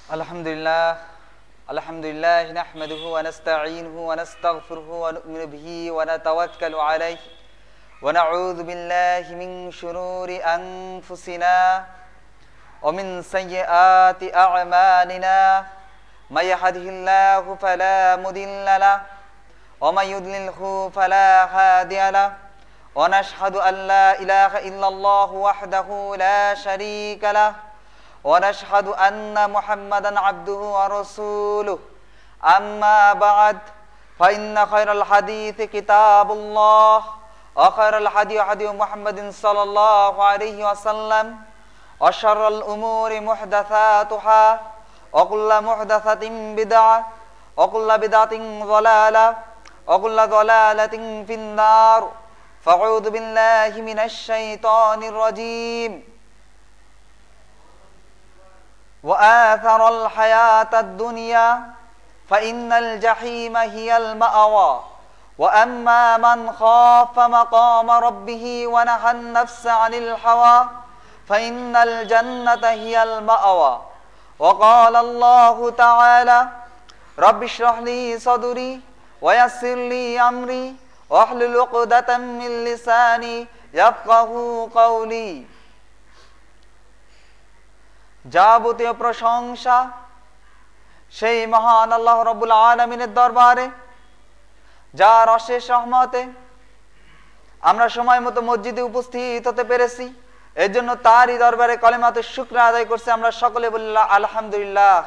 আলহামদুলিল্লাহ আলহামদুলিল্লাহ নাহমাদুহু ওয়া নাস্তাঈনুহু ওয়া নাস্তাগফিরুহু ওয়া নু'মিনু বিহি ওয়া নাতাওয়াক্কালু আলাইহি ওয়া নাউযু বিল্লাহি মিন শুরুরি আনফুসিনা ওয়া মিন সাইয়্যাতি আ'মালিনা may yahdihillahu fala mudilla lahu wa may yudlilhu fala hadiya lahu wa nashhadu an la ilaha illallah wahdahu la sharika lahu ونشهد أن محمدا عبده ورسوله أما بعد فإن خير الحديث كتاب الله وخير الهدي هدي محمد صلى الله عليه وسلم وشر الأمور محدثاتها وكل محدثة بدعة وكل بدعة ضلالة وكل ضلالة في النار فأعوذ بالله من الشيطان الرجيم وآثر الحياة الدنيا فإن الجحيم هي المأوى وأما من خاف مقام ربه ونهى النفس عن الهوى فإن الجنة هي المأوى وقال الله تعالى رب اشرح لي صدري ويسر لي أمري واحلل عقدة من لساني يفقهوا قولي যাবতীয় প্রশংসা সেই মহান আল্লাহ রাব্বুল আলামিনের দরবারে, যার অশেষ রহমতে আমরা সময় মতো মসজিদে উপস্থিত হতে পেরেছি। এর জন্য তারই দরবারে কলিমাতুশ শুকর আদায় করছি। আমরা সকলে বলি আলহামদুলিল্লাহ।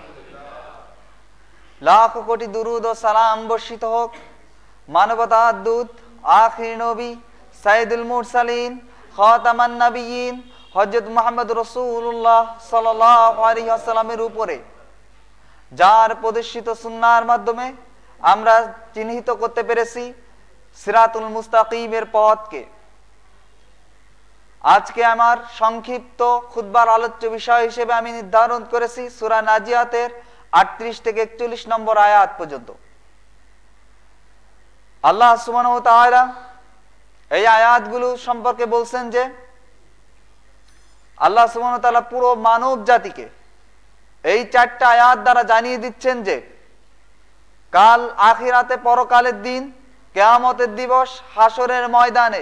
লাখ কোটি দুরূদ ও সালাম বর্ষিত হোক মানবতার দূত আখির নবী সাইয়্যিদুল মুরসালিন খাতামান নবিয়্যিন হযরত মুহাম্মদ রাসূলুল্লাহ সাল্লাল্লাহু আলাইহি ওয়াসাল্লামের উপরে, যার প্রদর্শিত সুন্নাহর মাধ্যমে আমরা চিহ্নিত করতে পেরেছি সিরাতুল মুস্তাকিমের পথকে। আজকে আমার সংক্ষিপ্ত খুতবার আলোচ্য বিষয় হিসেবে আমি নির্ধারণ করেছি সূরা নাজিয়াতের 38 থেকে 41 নম্বর আয়াত পর্যন্ত। আল্লাহ সুবহানাহু ওয়া তাআলা এই আয়াতগুলো সম্পর্কে বলছেন যে আল্লাহ সুবহানাহু ওয়া তাআলা পুরো মানব জাতিকে এই 4টা আয়াত দ্বারা জানিয়ে দিচ্ছেন যে কাল আখিরাতে, পরকালের দিন, কিয়ামতের দিবস, হাসরের ময়দানে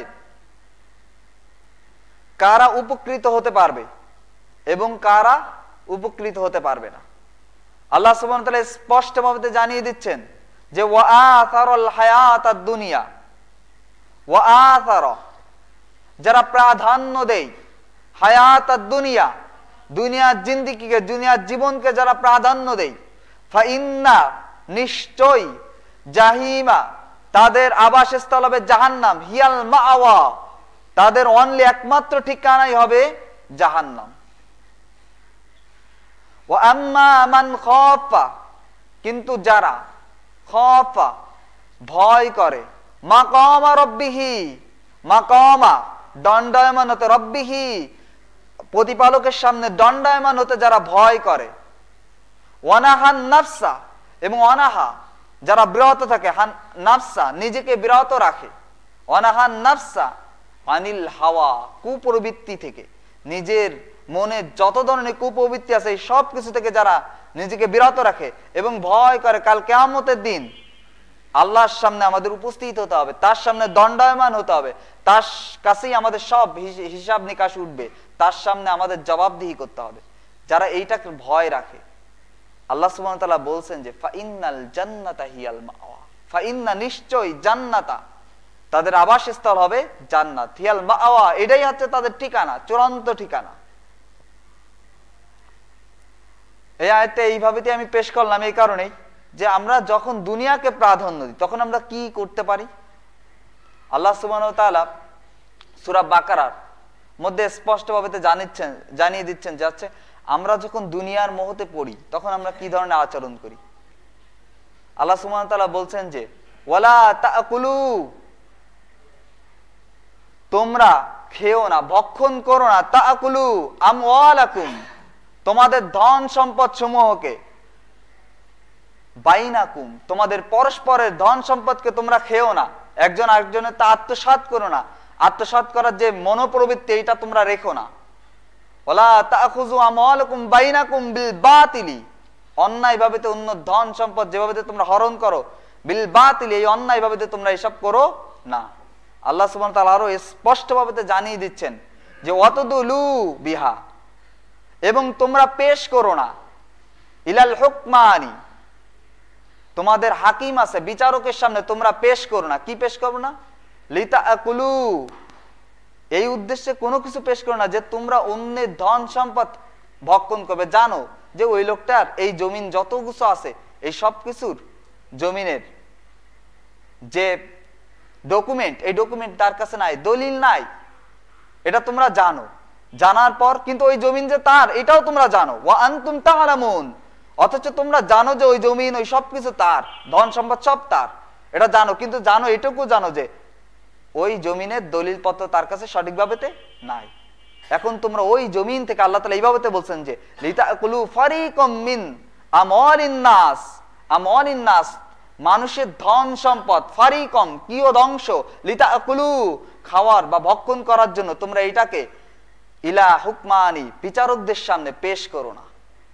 কারা উপকৃত হতে পারবে এবং কারা উপকৃত হতে পারবে না। আল্লাহ সুবহানাহু ওয়া তাআলা স্পষ্টভাবে জানিয়ে দিচ্ছেন যে ওয়া আসারাল হায়াতাদ দুনিয়া, ওয়া আসারা যারা প্রাধান্য দেয় হায়াতাদ দুনিয়া, দুনিয়ার জিন্দেগিকে, দুনিয়ার জীবনকে যারা প্রাধান্য দেয়, ফাইন্না নিশ্চয় জাহিমা তাদের আবাসস্থল হবে জাহান্নাম, হিয়াল মাআওয়া তাদের অনলি একমাত্র ঠিকানাই হবে জাহান্নাম। ওয়া আম্মা মান খাফা কিন্তু যারা খাফা ভয় করে, মাকামা রাব্বিহি মাকামা দণ্ডায়মান হতে, রব্বিহি প্রতিপালকের সামনে দণ্ডায়মান হতে যারা ভয় করে, ওয়ানাহান নাফসা এবং অনাহা যারা বিরত থাকে, নাফসা নিজেকে বিরত রাখে, ওয়ানাহান নাফসা আনিল হাওয়া কুপ্রবৃত্তি থেকে, নিজের মনে যত ধরনের কুপ্রবৃত্তি আছে এই সব কিছু থেকে যারা নিজেকে বিরত রাখে এবং ভয় করে কাল কিয়ামতের দিন আল্লাহর সামনে আমাদের উপস্থিত হতে হবে, তার সামনে দণ্ডায়মান হতে হবে, তার কাছেই আমাদের সব হিসাব নিকাশ উঠবে, তার সামনে আমাদের জবাবদিহি করতে হবে। যারা এইটাকে ভয় রাখে, আল্লাহ সুবহানাহু ওয়া তাআলা বলছেন যে ফাইন্নাল জান্নাতা হিয়াল মাওয়া, ফাইন্না নিশ্চয় জান্নাতা তাদের আবাসস্থল হবে জান্নাত, হিয়াল মাওয়া এটাই হচ্ছে তাদের ঠিকানা, চূড়ান্ত ঠিকানা। এই আয়াতটা এইভাবেই আমি পেশ করলাম এই কারণেই যে আমরা যখন দুনিয়াকে প্রাধান্য দিই তখন আমরা কি করতে পারি। আল্লাহ সুবহানাহু ওয়া তাআলা সূরা বাকারার মধ্যে স্পষ্টভাবে জানিয়ে দিচ্ছেন যে হচ্ছে আমরা যখন দুনিয়ার মোহতে পড়ি তখন আমরা কি ধরনের আচরণ করি। আল্লাহ সুবহানাহু ওয়া তাআলা বলছেন যে ওয়ালা তাকুলু তোমরা খেও না, ভক্ষণ করো না, তাকুলু আমওয়ালাকুম তোমাদের ধন সম্পদ সমূহকে, বাইনাকুম তোমাদের পরস্পরের ধন সম্পদকে তোমরা খেও না, একজন আরেকজনের তা আত্মসাৎ করো না, আত্মসাৎ করার যে মনোপ্রবৃত্তি এটা তোমরা রেখো না। ওয়ালা তাখুযু আমওয়ালাকুম বাইনাকুম বিল বাতিলি অন্যায় ভাবে অন্য ধন সম্পদ যেভাবে তোমরা হরণ করো, বিল বাতিল, এই অন্যায় ভাবে তোমরা এসব করো না। আল্লাহ সুবহানাহু ওয়া তাআলা আরো স্পষ্ট ভাবে জানিয়ে দিচ্ছেন যে ওয়াতদুলু বিহা, এবং তোমরা পেশ করো না, ইলাল হুকমানি, তোমাদের হাকিম আছে বিচারকের সামনে তোমরা পেশ করো না। কি পেশ করো না? লিতাকুলু, এই উদ্দেশ্যে কোনো কিছু পেশ করো না যে তোমরা অন্যের ধন সম্পদ ভক্ষণ করবে। জানো যে ওই লোকটার এই জমিন যত কিছু আছে, এই সব কিছুর জমিনের যে ডকুমেন্ট, এই ডকুমেন্ট তার কাছে নাই, দলিল নাই, এটা তোমরা জানো। জানার পর কিন্তু ওই জমিন যে তার, এটাও তোমরা জানো। ওয়া আনতুম তা'লামুন, অথচ তোমরা জানো যে ওই জমিন, ওই সব কিছু তার, ধন সম্পদ সব তার, এটা জানো। কিন্তু জানো, এটুকু জানো যে ওই জমিনের দলিল পত্র তার কাছে সঠিকভাবে নাই। এখন তোমরা ওই জমিন থেকে, আল্লাহ তাআলা এইভাবে বলছেন যে লিতাকুলু ফারিকাম মিন আমওয়ালিন নাস, আমওয়ালিন নাস, মানুষের ধন সম্পদ, ফারিকম কিয়দ অংশ, লিতাকুলু খাওয়ার বা ভক্ষণ করার জন্য তোমরা এটাকে ইলা হুকমানি, বিচারকদের সামনে পেশ করো না।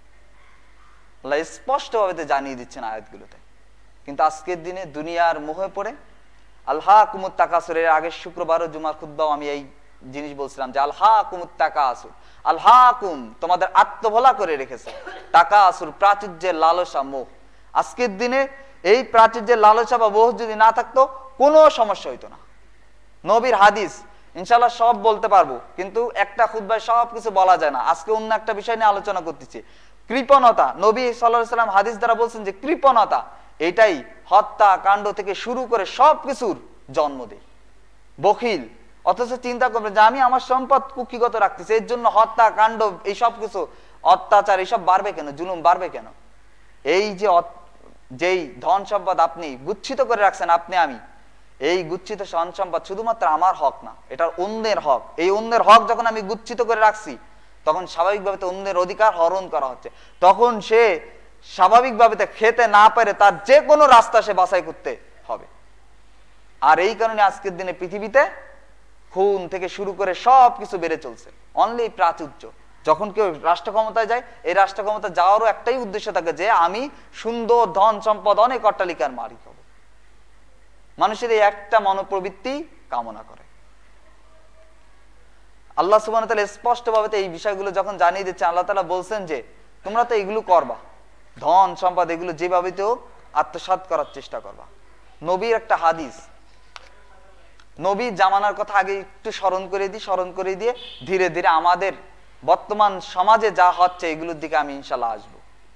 আল্লাহ স্পষ্টভাবে জানিয়ে দিচ্ছেন আয়াতগুলোতে। কিন্তু আজকের দিনে দুনিয়ার মোহে পড়ে আলহাকুমুত তাকাসুরের আগের শুক্রবার ও জুমার খুতবাও আমি এই জিনিস বলছিলাম যে আলহাকুমুত তাকাসুর, আলহাকুম তোমাদের আত্মভোলা করে রেখেছে, তাকাসুর প্রাচুর্যের লালসা, মোহ। আজকের দিনে এই প্রাচুর্যের লালসা বা মোহ যদি না থাকতো কোনো সমস্যা হইতো না। নবীর হাদিস ইনশাআল্লাহ সব বলতে পারবো, কিন্তু একটা খুতবায় সব কিছু বলা যায় না। আজকে অন্য একটা বিষয় নিয়ে আলোচনা করতেছি, কৃপণতা। নবী সাল্লাল্লাহু আলাইহি সাল্লাম হাদিস দ্বারা বলছেন যে কৃপণতা এটাই হত্যা কাণ্ড থেকে শুরু করে সব কিছুর জন্ম দেয়। বখিল, অথচ চিন্তা করবে যে আমি আমার সম্পদ কুক্ষিগত রাখতেছি, এর জন্য হত্যা কাণ্ড, এই সব কিছু অত্যাচার এইসব বাড়বে কেন, জুলুম বাড়বে কেন? এই যে যেই ধন সম্পদ আপনি গুচ্ছিত করে রাখছেন, আপনি আমি, এই গুচ্ছিত ধন সম্পদ শুধুমাত্র আমার হক না, এটা অন্যের হক। এই অন্যের হক যখন আমি গুচ্ছিত করে রাখছি, তখন স্বাভাবিকভাবে অন্যের অধিকার হরণ করা হচ্ছে। তখন সে স্বাভাবিকভাবে খেতে না পারে, তার যে কোনো রাস্তা সে বাছাই করতে হবে। আর এই কারণে আজকের দিনে পৃথিবীতে খুন থেকে শুরু করে সব কিছু বেড়ে চলছে, অনলি প্রাচুর্য। যখন কেউ রাষ্ট্র ক্ষমতায় যায়, এই রাষ্ট্র ক্ষমতা যাওয়ারও একটাই উদ্দেশ্য থাকে যে আমি সুন্দর ধন সম্পদ, অনেক অট্টালিকার মালিক হব। মানুষের এই একটা মনোপ্রবৃত্তি কামনা করে। আল্লাহ সুবহানাহু ওয়া তাআলা স্পষ্টভাবে এই বিষয়গুলো যখন জানিয়ে দিচ্ছেন, আল্লাহ তাআলা বলছেন যে তোমরা তো এগুলো করবা, ধন সম্পদ এগুলো যেভাবে তো আত্মসাৎ করার চেষ্টা করবা। নবীর একটা হাদিস, নবীর জামানার কথা আগে একটু স্মরণ করে দিয়ে ধীরে ধীরে আমাদের বর্তমান সমাজে যা হচ্ছে এগুলোর দিকে আমি ইনশাআল্লাহ আসব।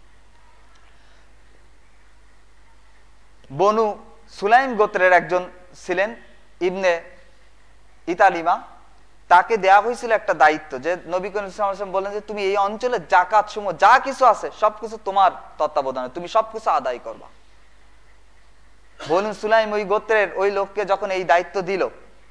বনু সুলাইম গোত্রের একজন ছিলেন ইবনে ইতালিমা, তাকে দেয়া হয়েছিল একটা দায়িত্ব যে নবী করিম সাল্লাল্লাহু আলাইহি ওয়াসাল্লাম বলেন যে তুমি এই অঞ্চলে যাকাত সমূহ যা কিছু আছে সবকিছু তোমার তত্ত্বাবধানে, তুমি সবকিছু আদায় করবা। বনু সুলাইম ওই গোত্রের ওই লোককে যখন এই দায়িত্ব দিল,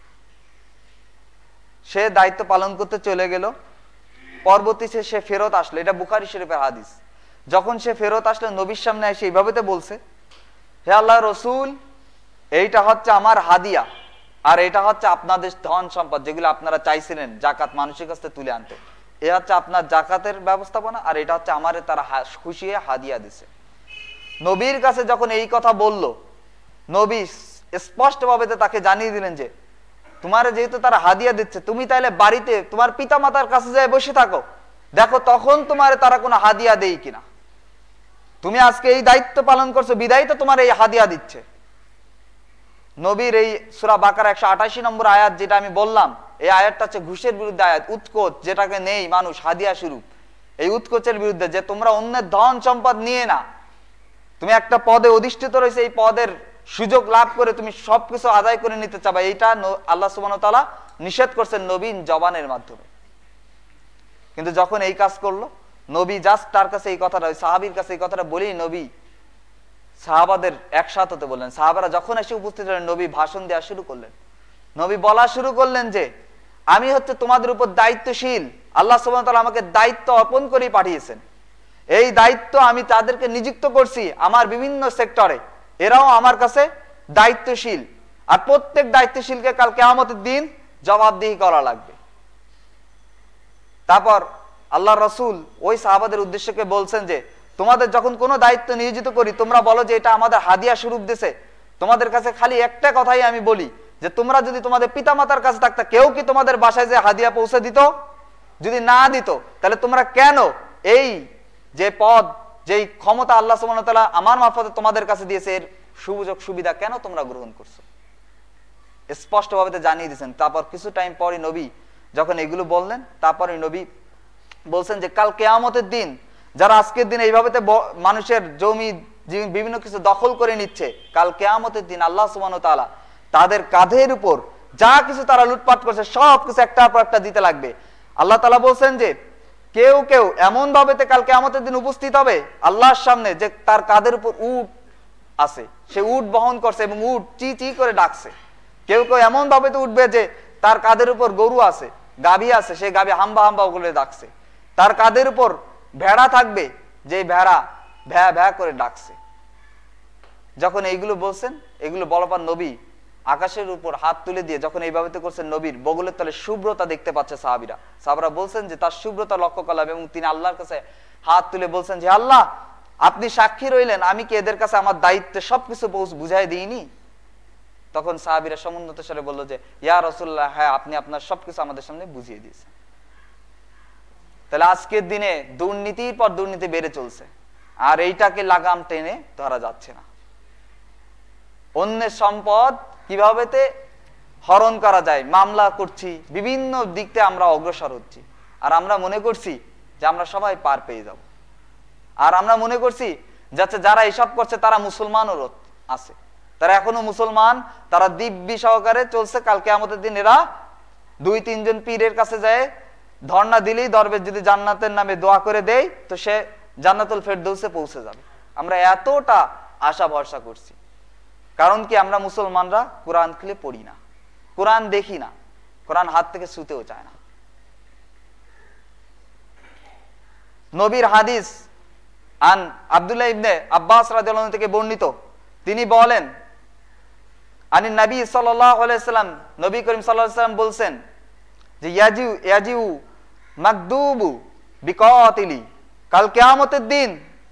সে দায়িত্ব পালন করতে চলে গেল। পরবর্তীতে সে ফেরত আসলো, এটা বুখারী শরীফের হাদিস। যখন সে ফেরত আসলো, নবীর সামনে এসে এইভাবে বলছে, হে আল্লাহর রাসূল, এইটা হচ্ছে আমার হাদিয়া, আর এটা হচ্ছে আপনাদের ধন সম্পদ যেগুলো আপনারা চাইছিলেন জাকাত মানুষের কাছে তুলে আনতে। এ হচ্ছে আপনার জাকাতের ব্যবস্থাপনা, আর এটা হচ্ছে আমারে তারা খুশি হয়ে হাদিয়া দিছে। নবীর কাছে যখন এই কথা বলল, নবী স্পষ্টভাবে তাকে জানিয়ে দিলেন যে তোমার যেহেতু তারা হাদিয়া দিচ্ছে, তুমি তাইলে বাড়িতে তোমার পিতা মাতার কাছে যায় বসে থাকো, দেখো তখন তোমার তারা কোনো হাদিয়া দেই কিনা। তুমি আজকে এই দায়িত্ব পালন করছো বিদায় তো তোমার এই হাদিয়া দিচ্ছে। নবীর এই সূরা বাকারা 188 নম্বর আয়াত যেটা আমি বললাম, এই আয়াতটা হচ্ছে ঘুষের বিরুদ্ধে আয়াত, উৎকোচ যেটাকে নেই মানুষ হাদিয়া স্বরূপ, এই উৎকোচের বিরুদ্ধে, যে তোমরা অন্যের ধন সম্পদ নিয়ে না, তুমি একটা পদে অধিষ্ঠিত রয়েছে, এই পদের সুযোগ লাভ করে তুমি সবকিছু আদায় করে নিতে চাবা, এইটা আল্লাহ সুবহানাহু ওয়া তাআলা নিষেধ করছেন নবীন জবানের মাধ্যমে। কিন্তু যখন এই কাজ করলো, নবী জাস্ট তার কাছে এই কথাটা, ওই সাহাবীর কাছে এই কথাটা বলেই নবী সাহাবাদের একসাথে হতে বললেন। সাহাবারা যখন এসে উপস্থিত হলেন, নবী ভাষণ দেওয়া শুরু করলেন। নবী বলা শুরু করলেন যে আমি হচ্ছে তোমাদের উপর দায়িত্বশীল, আল্লাহ সুবহানাহু ওয়া তাআলা আমাকে দায়িত্ব অর্পণ করে পাঠিয়েছেন। এই দায়িত্ব আমি তাদেরকে নিযুক্ত করছি আমার বিভিন্ন সেক্টরে, এরাও আমার কাছে দায়িত্বশীল, আর প্রত্যেক দায়িত্বশীলকে কাল কিয়ামতের দিন জবাবদিহি করা লাগবে। তারপর আল্লাহ রাসূল ওই সাহাবাদের উদ্দেশ্যকে বলছেন যে তোমাদের যখন কোনো দায়িত্ব নিয়োজিত করি তোমরা বলো যে এটা আমাদের হাদিয়া স্বরূপ দিছে। তোমাদের কাছে খালি একটা কথাই আমি বলি যে তোমরা যদি তোমাদের পিতামাতার কাছে থাকতা, কেউ কি তোমাদের বাসায় যে হাদিয়া পৌঁছে দিত? যদি না দিত তাহলে তোমরা কেন এই যে পদ, যেই ক্ষমতা আল্লাহ সুবহানাহু ওয়া তাআলা আমার মারফতে তোমাদের কাছে দিয়েছে, এর সুযোগ সুবিধা কেন তোমরা গ্রহণ করছো? স্পষ্টভাবে জানিয়ে দিয়েছেন। তারপর কিছু টাইম পরে নবী যখন এগুলো বললেন, তারপরে নবী বলছেন যে কাল কিয়ামতের দিন যারা আজকের দিন এইভাবে মানুষের জমি বিভিন্ন কিছু দখল করে নিচ্ছে, কাল কিয়ামতের দিন আল্লাহ সুবহানাহু ওয়া তাআলা তাদের কাঁধের উপর যা কিছু তারা লুটপাট করছে সব কিছু একটার পর একটা দিতে লাগবে। আল্লাহ তাআলা বলছেন যে কেউ কেউ এমন ভাবে কাল কিয়ামতের দিন উপস্থিত হবে আল্লাহর সামনে যে তার কাঁধের উপর উট আছে, সে উট বহন করছে এবং উট চি চি করে ডাকছে। কেউ কেউ এমন ভাবে উঠবে যে তার কাঁধের উপর গরু আছে, গাভী আছে, সে গাভী হাম্বা হাম্বা করে ডাকছে। তার কাঁধের উপর ভেড়া থাকবে, যে ভেড়া ভ্যা ভ্যা করে ডাকছে। যখন এইগুলো বলছেন, এগুলো বলার পর নবী আকাশের উপর হাত তুলে দিয়ে যখন এইভাবে করছেন, নবীর বগলের তলে শুভ্রতা দেখতে পাচ্ছে সাহাবীরা বলছেন যে তার শুভ্রতা লক্ষ্য করলাম এবং তিনি আল্লাহর কাছে হাত তুলে বলছেন যে আল্লাহ আপনি সাক্ষী রইলেন, আমি কি এদের কাছে আমার দায়িত্বে সবকিছু বুঝাই দিইনি? তখন সাহাবীরা সমুন্নত স্বরে বলল যে ইয়া রাসূলুল্লাহ, হ্যাঁ আপনি আপনার সবকিছু আমাদের সামনে বুঝিয়ে দিয়েছেন। তাহলে আজকের দিনে দুর্নীতির পর দুর্নীতি বেড়ে চলছে, আর এইটাকে লাগাম টেনে ধরা যাচ্ছে না। অন্যের সম্পদ কিভাবে হরণ করা যায় মামলা করছি, বিভিন্ন দিক থেকে আমরা অগ্রসর হচ্ছি, আর আমরা মনে করছি যে আমরা সবাই পার পেয়ে যাব। আর আমরা মনে করছি যাচ্ছে যারা এসব করছে তারা মুসলমানও আছে, তারা এখনো মুসলমান, তারা দিব্যি সহকারে চলছে। কাল কিয়ামতের দিন এরা 2-3 জন পীরের কাছে যায়, ধর্ণা দিলেই দরবেশ যদি জান্নাতের নামে দোয়া করে দেয় তো সে জান্নাতুল ফেরদৌসে পৌঁছে যাবে। আমরা এতটা আশা ভরসা করছি, কারণ কি আমরা মুসলমানরা কোরআন খুলে পড়ি না, কোরআন দেখি না, কোরআন হাত থেকে ছুঁতেও চায় না। নবীর হাদিস আন আব্দুল্লাহ ইবনে আব্বাস রাদিয়াল্লাহু আনহু থেকে বর্ণিত, তিনি বলেন আনি নবী সাল্লাল্লাহু আলাইহি ওয়াসাল্লাম, নবী করিম সাল্লাল্লাহু আলাইহি ওয়াসাল্লাম বলছেন যে ইয়াজিউ মাকদুবু বিকাতিলি, কাল কিয়ামতের দিন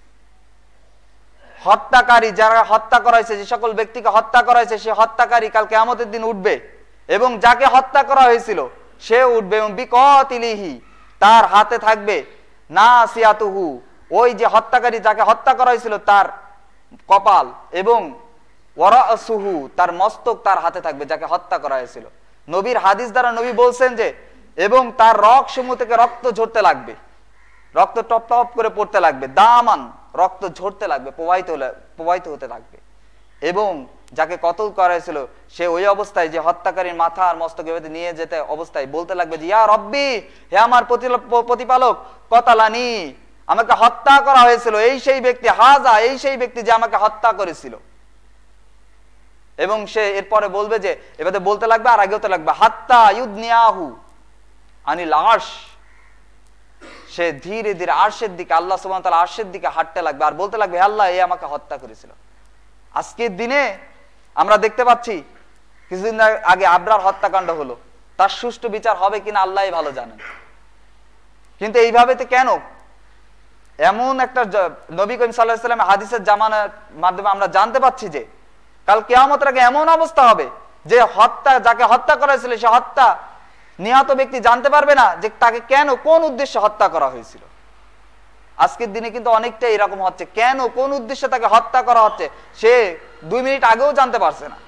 হত্যাকারী, যারা হত্যা করা হয়েছে, যে সকল ব্যক্তিকে হত্যা করা হয়েছে, সে হত্যাকারী কাল কিয়ামতের দিন উঠবে এবং যাকে হত্যা করা হয়েছিল সে উঠবে এবং বিকাতিলিহি, তার হাতে থাকবে নাসিয়াতুহু, ওই যে হত্যাকারী যাকে হত্যা করা হয়েছিল তার কপাল, এবং ওয়ারাসুহু, তার মস্তক তার হাতে থাকবে যাকে হত্যা করা হয়েছিল। নবীর হাদিস দ্বারা নবী বলছেন যে এবং তার রগসমূহ থেকে রক্ত ঝরতে লাগবে, রক্ত টপ টপ করে পড়তে লাগবে, দামান রক্ত ঝরতে লাগবে, প্রবাহিত হতে লাগবে। এবং যাকে কতল করা হয়েছিল সে ওই অবস্থায়, যে হত্যাকারীর মাথা আর মস্তক এভাবে নিয়ে যেতে অবস্থায় বলতে লাগবে যে ইয়া রব্বি, হে আমার প্রতিপালক, কতালানি, আমাকে হত্যা করা হয়েছিল এই সেই ব্যক্তি, হাজা, এই সেই ব্যক্তি যে আমাকে হত্যা করেছিল। এবং সে এরপরে বলবে যে এভাবে বলতে লাগবে আর আগে হতে লাগবে হাত্তা ইউদনিয়াহু আনিল আরশ, সে ধীরে ধীরে আরশের দিকে, আল্লাহ সুবহানাহু ওয়া তাআলা আরশের দিকে হাঁটতে লাগবে আর বলতে লাগবে আল্লাহ এ আমাকে হত্যা করেছিল। আজকের দিনে আমরা দেখতে পাচ্ছি, কিছুদিন আগে আবরার হত্যাকাণ্ড হলো, তার সুষ্ঠু বিচার হবে কিনা আল্লাহই ভালো জানেন। কিন্তু এইভাবে কেন? এমন একটা নবী করিম সাল্লাল্লাহু আলাইহি ওয়াসাল্লাম হাদিসের জামানার মাধ্যমে আমরা জানতে পাচ্ছি যে কাল কিয়ামতের আগে এমন অবস্থা হবে যে যাকে হত্যা করা হয়েছিল সে হত্যা নিহত ব্যক্তি জানতে পারবে না যে তাকে কেন, কোন উদ্দেশ্যে হত্যা করা হয়েছিল। আজকের দিনে কিন্তু অনেকটা এরকম হচ্ছে, কেন কোন উদ্দেশ্যে তাকে হত্যা করা হচ্ছে সে 2 মিনিট আগেও জানতে পারছে না।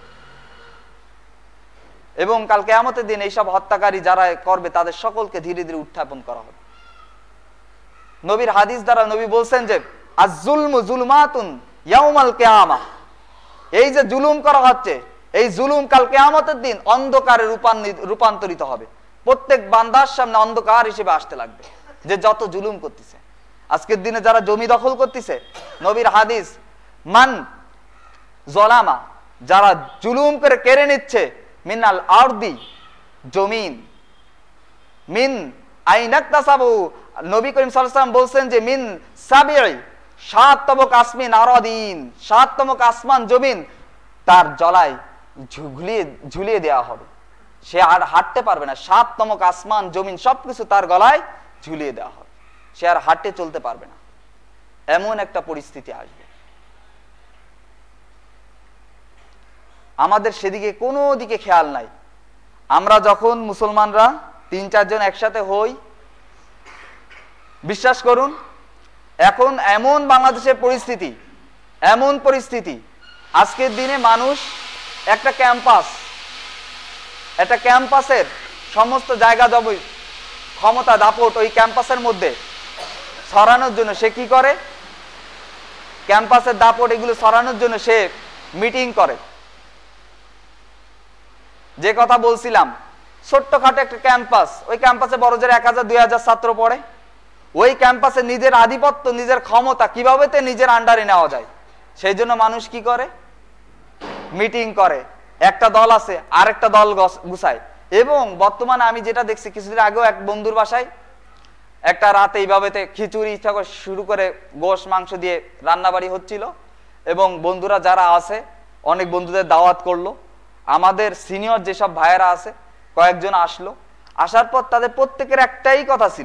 এবং কাল কিয়ামতের দিন এইসব হত্যাকারী যারা করবে তাদের সকলকে ধীরে ধীরে উত্থাপন করা হবে। নবীর হাদিস দ্বারা নবী বলছেন যে আয-যুলমু যুলমাতুন ইয়াউমাল কিয়ামাহ, এই যে জুলুম করা হচ্ছে, এই জুলুম কাল কিয়ামতের দিন অন্ধকারে রূপান্তরিত হবে, প্রত্যেক বান্দার সামনে অন্ধকার হিসেবে আসতে লাগবে যে যত জুলুম করতেছে। আজকের দিনে যারা জমি দখল করতেছে, নবীর হাদিস মান জলামা, যারা জুলুম করে কেড়ে নিচ্ছে, মিনাল আরদি, জমিন, মিন আইনাকতাসাবু, নবী করিম সাল্লাল্লাহু আলাইহি ওয়াসাল্লাম বলছেন যে মিন সাবিঈ, 7 তমক আসমিন আরাদিন, 7 তমক আসমান জমিন তার জলায় ঝুলিয়ে দেওয়া হবে, সে আর হাঁটতে পারবে না। 7 তমক আসমান জমিন সবকিছু তার গলায় ঝুলিয়ে দেওয়া হবে, সে আর হাঁটতে চলতে পারবে না। এমন একটা পরিস্থিতি আসবে। আমাদের সেদিকে কোনো দিকে খেয়াল নাই। আমরা যখন মুসলমানরা 3-4 জন একসাথে হই, বিশ্বাস করুন এখন এমন বাংলাদেশের পরিস্থিতি, এমন পরিস্থিতি আজকের দিনে মানুষ একটা ক্যাম্পাসের সমস্ত জায়গা জমি ক্ষমতা দাপট ওই ক্যাম্পাসের মধ্যে ছড়ানোর জন্য সে কি করে, ক্যাম্পাসের দাপট এগুলো ছড়ানোর জন্য সে মিটিং করে। যে কথা বলছিলাম, ছোট্টখাটো একটা ক্যাম্পাস, ওই ক্যাম্পাসে বড় জোর 1000-2000 ছাত্র পড়ে। ওই ক্যাম্পাসে নিজের আধিপত্য, নিজের ক্ষমতা কিভাবে নিজের আন্ডারে নেওয়া যায় সেই জন্য মানুষ কি করে, মিটিং করে। একটা দল আছে আরেকটা দল গুছায়। এবং বর্তমানে আমি যেটা দেখছি, কিছুদিন আগেও এক বন্ধুর বাসায় একটা রাতে এইভাবে খিচুড়ি শুরু করে গোশ মাংস দিয়ে রান্নাবাড়ি হচ্ছিল, এবং বন্ধুরা যারা আছে অনেক বন্ধুদের দাওয়াত করলো। আমাদের সিনিয়র যেসব ভাইয়েরা আছে কয়েকজন আসলো। আসার পর তাদের প্রত্যেকের একটাই কথা ছিল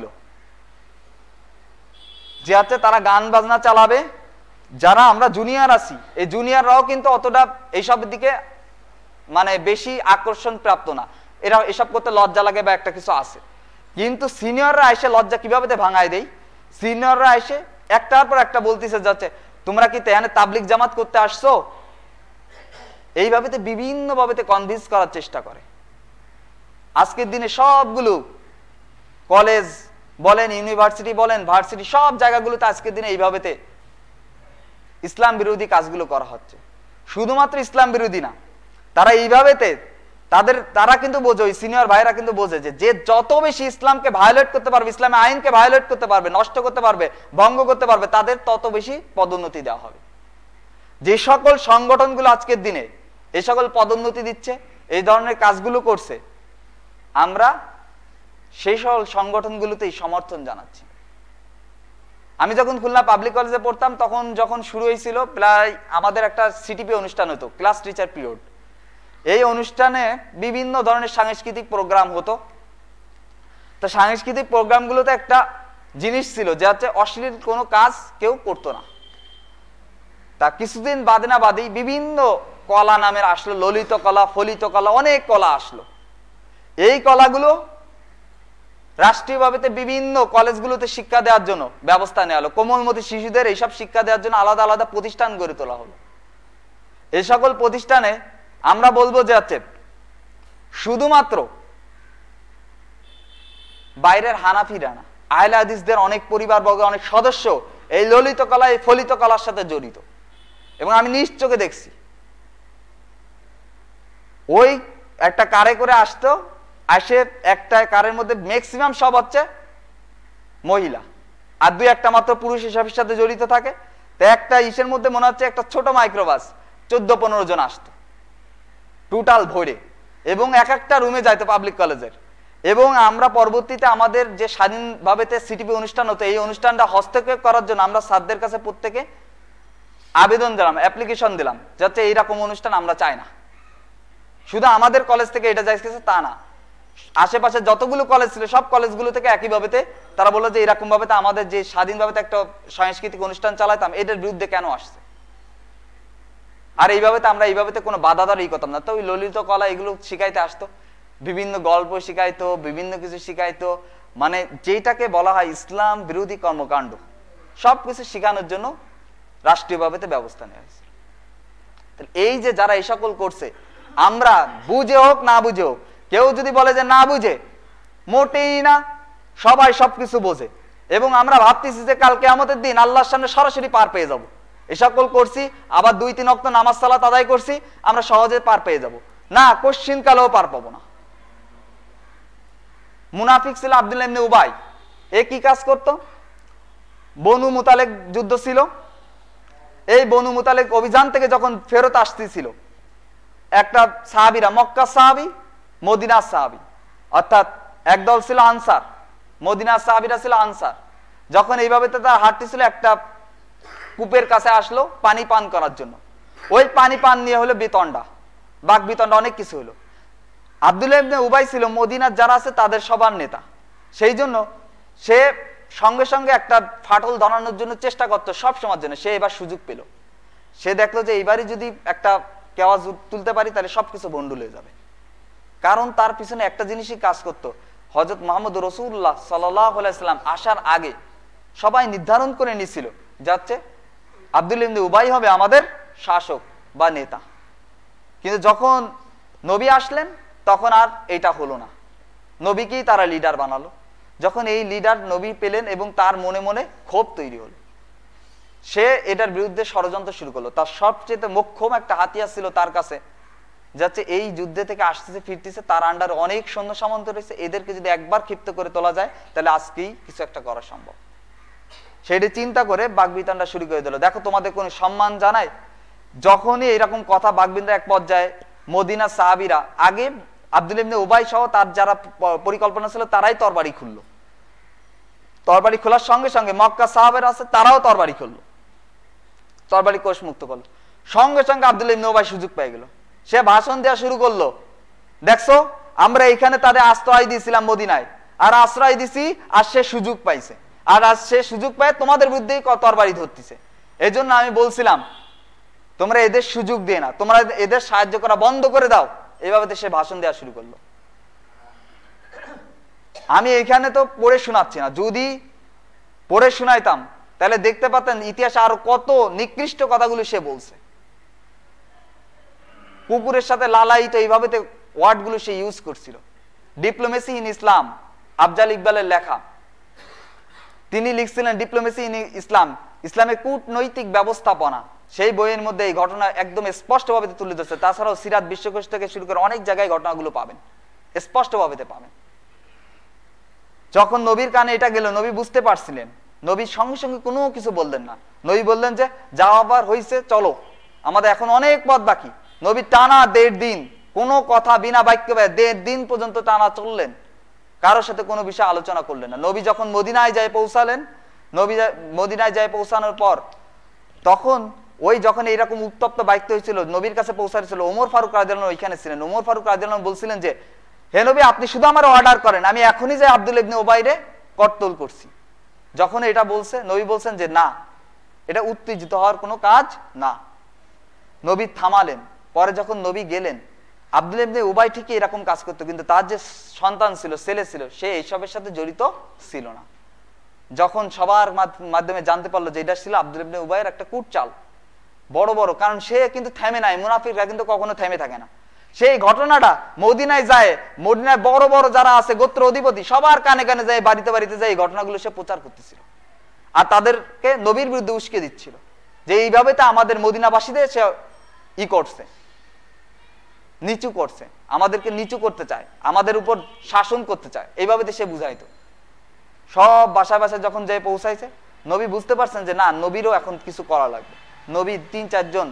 যে হচ্ছে তারা গান বাজনা চালাবে। যারা আমরা জুনিয়র আছি, এই জুনিয়ররাও কিন্তু অতটা এইসবের দিকে মানে বেশি আকর্ষণ প্রাপ্ত না, এরা এসব করতে লজ্জা লাগে বা একটা কিছু আছে। কিন্তু সিনিয়ররা এসে লজ্জা কিভাবে ভাঙায় দেয়, সিনিয়ররা এসে একটার পর একটা বলতেছে যাচ্ছে তোমরা কি তেহানে তাবলিগ জামাত করতে আসছো, এইভাবে বিভিন্ন ভাবে কনভিন্স করার চেষ্টা করে। আজকের দিনে সবগুলো কলেজ বলেন, ইউনিভার্সিটি বলেন, ভার্সিটি সব জায়গাগুলোতে আজকের দিনে এইভাবে ইসলাম বিরোধী কাজগুলো করা হচ্ছে। শুধুমাত্র ইসলাম বিরোধী না, তারা এইভাবে তারা কিন্তু বোঝে, ওই সিনিয়র ভাইরা কিন্তু বোঝে যে যত বেশি ইসলামকে ভায়োলেট করতে পারবে, ইসলামের আইনকে ভায়োলেট করতে পারবে, নষ্ট করতে পারবে, ভঙ্গ করতে পারবে, তাদের তত বেশি পদোন্নতি দেওয়া হবে। যে সকল সংগঠনগুলো আজকের দিনে এই সকল পদোন্নতি দিচ্ছে, এই ধরনের কাজগুলো করছে, আমরা সেই সকল সংগঠনগুলোতেই সমর্থন জানাচ্ছি। আমি যখন খুলনা পাবলিক কলেজে পড়তাম তখন যখন শুরু হয়েছিল, প্রায় আমাদের একটা সিটিপি অনুষ্ঠান হতো, ক্লাস টিচার পিরিয়ড। এই অনুষ্ঠানে বিভিন্ন ধরনের সাংস্কৃতিক প্রোগ্রাম হতো। তো সাংস্কৃতিক প্রোগ্রামগুলোতে একটা জিনিস ছিল যে হচ্ছে অশ্লীল কোনো কাজ কেউ করতো না। তা কিছুদিন বাদে না বাদেই বিভিন্ন কলা নামের আসলো, ললিত কলা, ফলিত কলা, অনেক কলা আসলো। এই কলাগুলো রাষ্ট্রীয়ভাবে বিভিন্ন কলেজগুলোতে শিক্ষা দেওয়ার জন্য ব্যবস্থা নেওয়া হলো। কোমলমতি শিশুদের এইসব শিক্ষা দেওয়ার জন্য আলাদা আলাদা প্রতিষ্ঠান গড়ে তোলা হলো। এই সকল প্রতিষ্ঠানে আমরা বলবো যে হচ্ছে শুধুমাত্র বাইরের হানাফিরা না, আহলে হাদিসদের অনেক পরিবারবর্গ, অনেক সদস্য এই ললিত কলা, এই ফলিত কলার সাথে জড়িত। এবং আমি নিজ চোখে দেখছি, ওই একটা কারে করে আসতো, আসে একটা কারের মধ্যে ম্যাক্সিমাম সব হচ্ছে মহিলা, আর 2-1টা মাত্র পুরুষ হিসাবের সাথে জড়িত থাকে। তো একটা ইসের মধ্যে মনে হচ্ছে একটা ছোট মাইক্রোবাস 14-15 জন আসতো টোটাল ভরে, এবং এক একটা রুমে যাইতো পাবলিক কলেজের। এবং আমরা পরবর্তীতে আমাদের যে স্বাধীনভাবে সিটিপি অনুষ্ঠান হতো, এই অনুষ্ঠানটা হস্তক্ষেপ করার জন্য আমরা স্যারদের কাছে প্রত্যেকে আবেদন দিলাম, অ্যাপ্লিকেশন দিলাম, যাতে এইরকম অনুষ্ঠান আমরা চাই না। শুধু আমাদের কলেজ থেকে এটা যাইছে তা না, আশেপাশে যতগুলো কলেজ ছিল সব কলেজগুলো থেকে একইভাবে তারা বললো যে এরকম ভাবে আমাদের যে স্বাধীনভাবে একটা সাংস্কৃতিক অনুষ্ঠান চালাইতাম, এটার বিরুদ্ধে কেন আসছে। আর এইভাবে আমরা এইভাবে কোনো বাধাদারই করতাম না। তো ওই ললিত কলা এগুলো শিখাইতে আসতো, বিভিন্ন গল্প শিখাইতো, বিভিন্ন কিছু শিখাইতো, মানে যেটাকে বলা হয় ইসলাম বিরোধী কর্মকাণ্ড, সবকিছু শিখানোর জন্য রাষ্ট্রীয়ভাবে ব্যবস্থা নেওয়া হয়েছে। এই যে যারা এই সকল করছে, আমরা বুঝে হোক না বুঝে হোক, কেউ যদি বলে যে না বুঝে, মোটেই না, সবাই সবকিছু বোঝে। এবং আমরা ভাবতেছি যে কাল কিয়ামতের দিন আল্লাহর সামনে সরাসরি পার পেয়ে যাব। এ সকল করছি, আবার 2-3 ওয়াক্ত নামাজ সালাত আদায় করছি, আমরা সহজে পার পেয়ে যাব না, কোশ্চিন কালেও পার পাবো না। মুনাফিক ছিল আব্দুল্লাহ ইবনে উবাই। এ কি কাজ করতো? বনু মুতালেক যুদ্ধ ছিল, এই বনু মুতালেক অভিযান থেকে যখন ফেরত আসতেছিল, একটা সাহাবীরা, মক্কা সাহাবী, মদিনার সাহাবী, অর্থাৎ একদল ছিল আনসার, মদিনার সাহাবীরা ছিল আনসার। যখন এইভাবে তারা হাঁটতেছিল, একটা কূপের কাছে আসলো পানি পান করার জন্য। ওই পানি পান নিয়ে হলো বিতণ্ডা, বাক বিতণ্ডা, অনেক কিছু হলো। আব্দুল্লাহ ইবনে উবাই ছিল মদিনার যারা আছে তাদের সবার নেতা, সেই জন্য সে সঙ্গে সঙ্গে একটা ফাটল ধরানোর জন্য চেষ্টা করতো সব সময়ের জন্য, সে এবার সুযোগ পেল। সে দেখলো যে এইবারই যদি একটা কেওয়াজ তুলতে পারি তাহলে সবকিছু বন্ডুল হয়ে যাবে। কারণ তার পিছনে একটা জিনিসই কাজ করতো, হযরত মুহাম্মদ রাসূলুল্লাহ সাল্লাল্লাহু আলাইহি সাল্লাম আসার আগে সবাই নির্ধারণ করে নিয়েছিল যাচ্ছে আব্দুল্লাহ ইবনে উবাই হবে আমাদের শাসক বা নেতা। কিন্তু যখন নবী আসলেন তখন আর এটা হলো না, নবীকেই তারা লিডার বানালো। যখন এই লিডার নবী পেলেন এবং তার মনে মনে ক্ষোভ তৈরি হলো, সে এটার বিরুদ্ধে ষড়যন্ত্র শুরু করলো। তার সবচেয়ে মোক্ষম একটা হাতিয়ার ছিল তার কাছে, যাচ্ছে এই যুদ্ধে থেকে আসতেছে ফিরতেছে, তার আন্ডারে অনেক সৈন্য সামন্ত রয়েছে, এদেরকে যদি একবার ক্ষিপ্ত করে তোলা যায় তাহলে আজকেই কিছু একটা করা সম্ভব। সেটি চিন্তা করে বাকবিতণ্ডা শুরু করে দিল, দেখো তোমাদের কোনো সম্মান জানায়। যখনই এরকম কথা বাকবিতণ্ডা এক পর্যায়ে মদিনা সাহাবীরা, আগে আব্দুল্লাহ ইবনে উবাই সহ তার যারা পরিকল্পনা ছিল তারাই তরবারি খুললো, তরবারি খোলার সঙ্গে সঙ্গে মক্কা সাহাবেরা আছে তারাও তরবারি খুললো, তরবারি কোষ মুক্ত করলো। সঙ্গে সঙ্গে আব্দুল্লাহ ইবনে উবাই সুযোগ পেয়ে গেল, সে ভাষণ দেওয়া শুরু করলো, দেখছো আমরা এখানে তাদের আশ্রয় দিয়েছিলাম মদিনায়, আর আশ্রয় দিছি, আর সে সুযোগ পাইছে, আর আজ সে সুযোগ পায় তোমাদের বিরুদ্ধেই তরবারি ধরতেছে। এই জন্য আমি বলছিলাম তোমরা এদের সুযোগ দিয়ে না, তোমরা এদের সাহায্য করা বন্ধ করে দাও। এইভাবে সে ভাষণ দেওয়া শুরু করলো। আমি এখানে তো পড়ে শোনাচ্ছি না, যদি পড়ে শোনাইতাম তাহলে দেখতে পাতেন ইতিহাসে আরো কত নিকৃষ্ট কথাগুলো সে বলছে। কুকুরের সাথে লালায়িত এইভাবে ওয়ার্ড গুলো সে ইউজ করছিল। ডিপ্লোমেসি ইন ইসলাম, আফজাল ইকবালের লেখা, তিনি লিখছিলেন ডিপ্লোমেসি ইন ইসলাম, ইসলামের কূটনৈতিক ব্যবস্থাপনা। সেই বইয়ের মধ্যে এই ঘটনা একদম স্পষ্টভাবে তুলে ধরছে। তাছাড়াও সিরাত বিশ্বকোষ থেকে শুরু করে অনেক জায়গায় ঘটনাগুলো পাবেন, স্পষ্টভাবে পাবেন। যখন নবীর কানে এটা গেল, নবী বুঝতে পারছিলেন, নবী সঙ্গে সঙ্গে কোনো কিছু বললেন না। নবী বললেন যে যা আবার হয়েছে চলো, আমাদের এখন অনেক পথ বাকি। নবী টানা 1.5 দিন কোনো কথা বিনা বাক্য 1.5 দিন পর্যন্ত টানা চললেন, কারোর সাথে কোনো বিষয় আলোচনা করলেন না। নবী যখন মদিনায় যায় পৌঁছালেন, নবী মদিনায় যায় পৌঁছানোর পর তখন ওই যখন এইরকম উত্তপ্ত বাক্য হয়েছিল, নবীর কাছে পৌঁছাচ্ছিল, ওমর ফারুক রাদিয়াল্লাহু ওইখানে ছিলেন। ওমর ফারুক রাদিয়াল্লাহু বলছিলেন যে হে নবী আপনি শুধু আমার অর্ডার করেন, আমি এখনই যাই আব্দুল্লাহ ইবনে উবাইরে কতল করছি। যখন এটা বলছে, নবী বলছেন যে না, এটা উত্তেজিত হওয়ার কোনো কাজ না। নবী থামালেন। পরে যখন নবী গেলেন, আব্দুল্লাহ ইবনে উবাই ঠিকই এরকম কাজ করতো, কিন্তু তার যে সন্তান ছিল, ছেলে ছিল, সে এইসবের সাথে জড়িত ছিল না। যখন সবার মাধ্যমে জানতে পারলো যে এটা ছিল আব্দুল্লাহ ইবনে উবাইয়ের একটা কুটচাল, বড় বড়, কারণ সে কিন্তু থেমে নাই, মুনাফিকরা কিন্তু কখনো থেমে থাকে না। সেই ঘটনাটা মদিনায় যায়, মদিনায় বড় বড় যারা আছে গোত্র অধিপতি, সবার কানে কানে যায়, বাড়িতে বাড়িতে যায়, এই ঘটনাগুলো সে প্রচার করতেছিল, আর তাদেরকে নবীর বিরুদ্ধে উস্কে দিচ্ছিল যে এইভাবে তো আমাদের মদিনাবাসীদের সে করছে, নিচু করছে, আমাদেরকে নিচু করতে চায়, আমাদের উপর শাসন করতে চায়, এইভাবে তো সে বুঝাইতো। সব বাসায় বাসায় যখন যাই পৌঁছাইছে, নবী বুঝতে পারছেন যে না, নবীরও এখন কিছু করা লাগবে। নবী 3-4 জন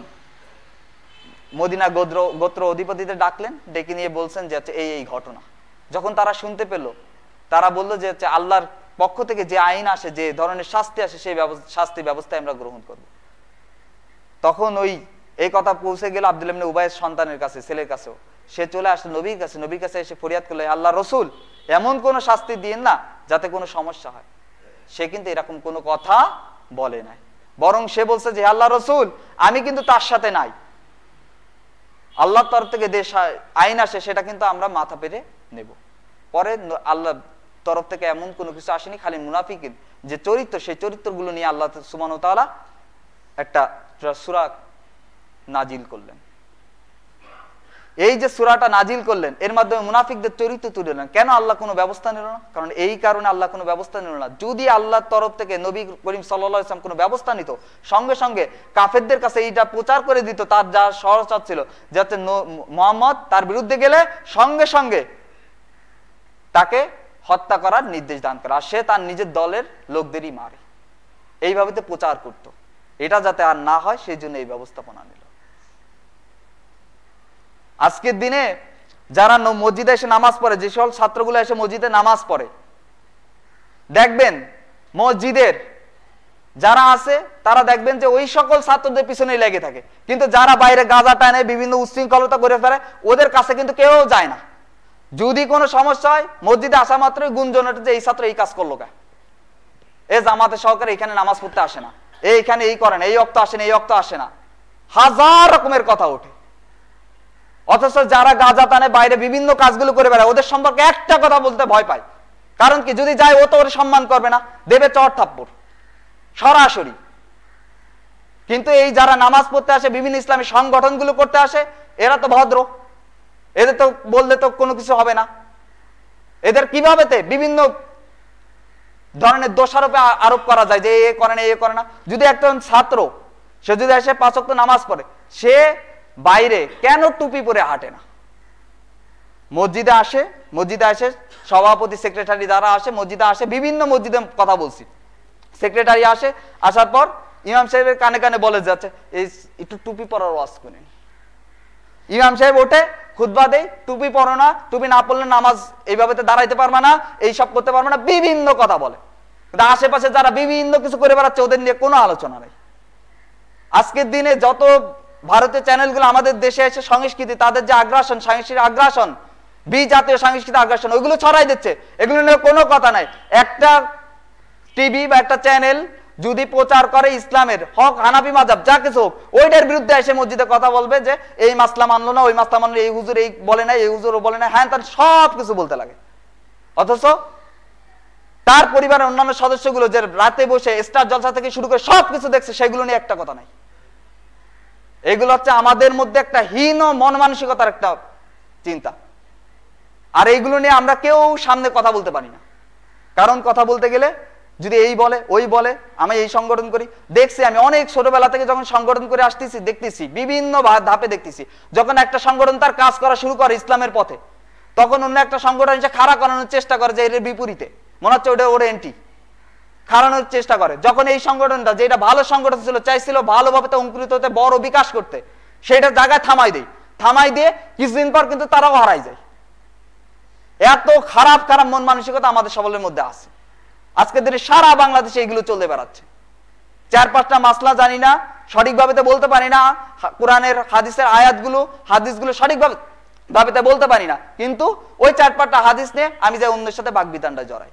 মদিনা গোত্র অধিপতিদের ডাকলেন, ডেকে নিয়ে বলছেন যে এই ঘটনা। যখন তারা শুনতে পেল, তারা বললো যে আল্লাহর পক্ষ থেকে যে আইন আসে, যে ধরনের শাস্তি আসে, সেই শাস্তি ব্যবস্থা আমরা গ্রহণ করব। তখন এই কথা পৌঁছে গেল আব্দুল্লাহ ইবনে উবাইয়ের সন্তানের কাছে, ছেলের কাছেও। সে চলে আসলো নবীর কাছে, নবীর কাছে এসে ফরিয়াদ করলো, আল্লাহ রসুল এমন কোন শাস্তি দিন না যাতে কোনো সমস্যা হয়। সে কিন্তু এরকম কোনো কথা বলে নাই, বরং সে বলছে যে আল্লাহ রসুল আমি কিন্তু তার সাথে নাই, আল্লাহর তরফ থেকে যে আইন আসে সেটা কিন্তু আমরা মাথা পেতে নেব। পরে আল্লাহর তরফ থেকে এমন কোনো কিছু আসেনি, খালি মুনাফিকের যে চরিত্র, সেই চরিত্রগুলো নিয়ে আল্লাহ সুবহানাহু ওয়া তাআলা একটা সূরা নাজিল করলেন। এই যে সূরাটা নাজিল করলেন, এর মাধ্যমে মুনাফিকদের চরিত্র তুলে নিলেন। কেন আল্লাহ কোনো ব্যবস্থা নিল না? কারণ এই কারণে আল্লাহ কোনো ব্যবস্থা নিল না। যদি আল্লাহর তরফ থেকে নবী করিম সাল্লাল্লাহু আলাইহি ওয়াসাল্লাম কোনো ব্যবস্থা নিত, সঙ্গে সঙ্গে কাফেরদের কাছে এইটা প্রচার করে দিত, তার যা সহচর ছিল, যাতে মুহাম্মদ তার বিরুদ্ধে গেলে সঙ্গে সঙ্গে তাকে হত্যা করার নির্দেশ দান করে, আর সে তার নিজের দলের লোকদেরই মারে, এইভাবে তো প্রচার করত। এটা যাতে আর না হয় সেই জন্য এই ব্যবস্থাপনা নিল। আজকের দিনে যারা মসজিদে এসে নামাজ পড়ে, যে সকল ছাত্রগুলো এসে মসজিদে নামাজ পড়ে, দেখবেন মসজিদের যারা আছে তারা দেখবেন যে ওই সকল ছাত্রদের পিছনেই লেগে থাকে, কিন্তু যারা বাইরে গাঁজা টানে, বিভিন্ন উচ্ছৃঙ্খলতা করে ফেলে, ওদের কাছে কিন্তু কেউ যায় না। যদি কোনো সমস্যা হয়, মসজিদে আসা মাত্রই গুঞ্জন ওঠে যে এই ছাত্র এই কাজ করলো কে, এ জামাতে সহকারে এখানে নামাজ পড়তে আসে না, এইখানে এই করেন, এই অক্ত আসে না, এই অক্ত আসে না, হাজার রকমের কথা ওঠে। অথচ যারা গাঁজা টানে বাইরে বিভিন্ন কাজগুলো করে বেড়ায় ওদের সম্পর্কে একটা কথা বলতে ভয় পায়। কারণ কি, যদি যায় ও তো ওর সম্মান করবে না, দেবে চড় থাপ্পড় সরাসরি। কিন্তু এই যারা নামাজ পড়তে আসে, বিভিন্ন ইসলামী সংগঠনগুলো করতে আসে, এরা তো ভদ্র, এদের তো বললে তো কোনো কিছু হবে না। এদের কিভাবে বিভিন্ন ধরনের দোষারোপে আরোপ করা যায় যে এ করে না, এ করে না। যদি একজন ছাত্র সে যদি এসে 5 ওয়াক্ত নামাজ পড়ে, সে বাইরে কেন টুপি পরে হাঁটে না? মসজিদে আসে, মসজিদে আসে সভাপতি সেক্রেটারি যারা আসে মসজিদে আসে, বিভিন্ন মসজিদে কথা বলছি, সেক্রেটারি আসে, আসার পর ইমাম সাহেবের কানে কানে বলে যাচ্ছে এই একটু টুপি পরার ওয়াজ করেন। ইমাম সাহেব ওঠে খুতবা দেয়, টুপি পরো না, টুপি না পড়লে নামাজ এইভাবে দাঁড়াইতে পারবে না, এইসব করতে পারবে না, বিভিন্ন কথা বলে। কিন্তু আশেপাশে যারা বিভিন্ন কিছু করে বেড়াচ্ছে ওদের নিয়ে কোনো আলোচনা নেই। আজকের দিনে যত ভারতীয় চ্যানেলগুলো আমাদের দেশে এসে সংস্কৃতি, তাদের যে আগ্রাসন, সাংস্কৃতিক আগ্রাসন, বিজাতীয় সাংস্কৃতিক আগ্রাসন, ওইগুলো ছড়াই দিচ্ছে, এগুলো নিয়ে কোনো কথা নাই। একটা টিভি বা একটা চ্যানেল যদি প্রচার করে ইসলামের হক, হানাফি মাযহাব যা কিছু হোক, ওইটার বিরুদ্ধে এসে মসজিদে কথা বলবে যে এই মাসলা মানলো না, ওই মাসলা মানলো, এই হুজুর এই বলে না, এই হুজুর বলে না, হ্যাঁ তার সব কিছু বলতে লাগে। অথচ তার পরিবারের অন্যান্য সদস্যগুলো যে রাতে বসে স্টার জলসা থেকে শুরু করে সব কিছু দেখছে, সেগুলো নিয়ে একটা কথা নাই। এগুলো হচ্ছে আমাদের মধ্যে একটা হীন মন মানসিকতার একটা চিন্তা। আর এইগুলো নিয়ে আমরা কেউ সামনে কথা বলতে পারি না। কারণ কথা বলতে গেলে যদি এই বলে ওই বলে, আমি এই সংগঠন করি, দেখছি আমি অনেক ছোটবেলা থেকে যখন সংগঠন করে আসতেছি, দেখতেছি বিভিন্ন ধাপে দেখতেছি, যখন একটা সংগঠন তার কাজ করা শুরু করে ইসলামের পথে, তখন অন্য একটা সংগঠন এসে খাড়া করানোর চেষ্টা করে যে এর বিপরীতে, মনে হচ্ছে ওটা ওর এন্টি খাড়ানোর চেষ্টা করে। যখন এই সংগঠনটা যেটা ভালো সংগঠন ছিল, চাইছিল ভালোভাবে তো অঙ্কুরিত হতে, বড় বিকাশ করতে, সেটা জায়গায় থামাই দেয়, থামাই দিয়ে কিছুদিন পর কিন্তু তারাও হারাই যায়। এত খারাপ খারাপ মন মানসিকতা আমাদের সকলের মধ্যে আছে। আজকে দিনে সারা বাংলাদেশে এগুলো চলতে বেড়াচ্ছে। 4-5টা মাসলা জানি না, সঠিকভাবে তো বলতে পারি না, কোরআনের হাদিসের আয়াতগুলো হাদিসগুলো সঠিকভাবে বলতে পারি না, কিন্তু ওই 4-5টা হাদিস নিয়ে আমি যে অন্যের সাথে বাগবিতণ্ডা জড়াই।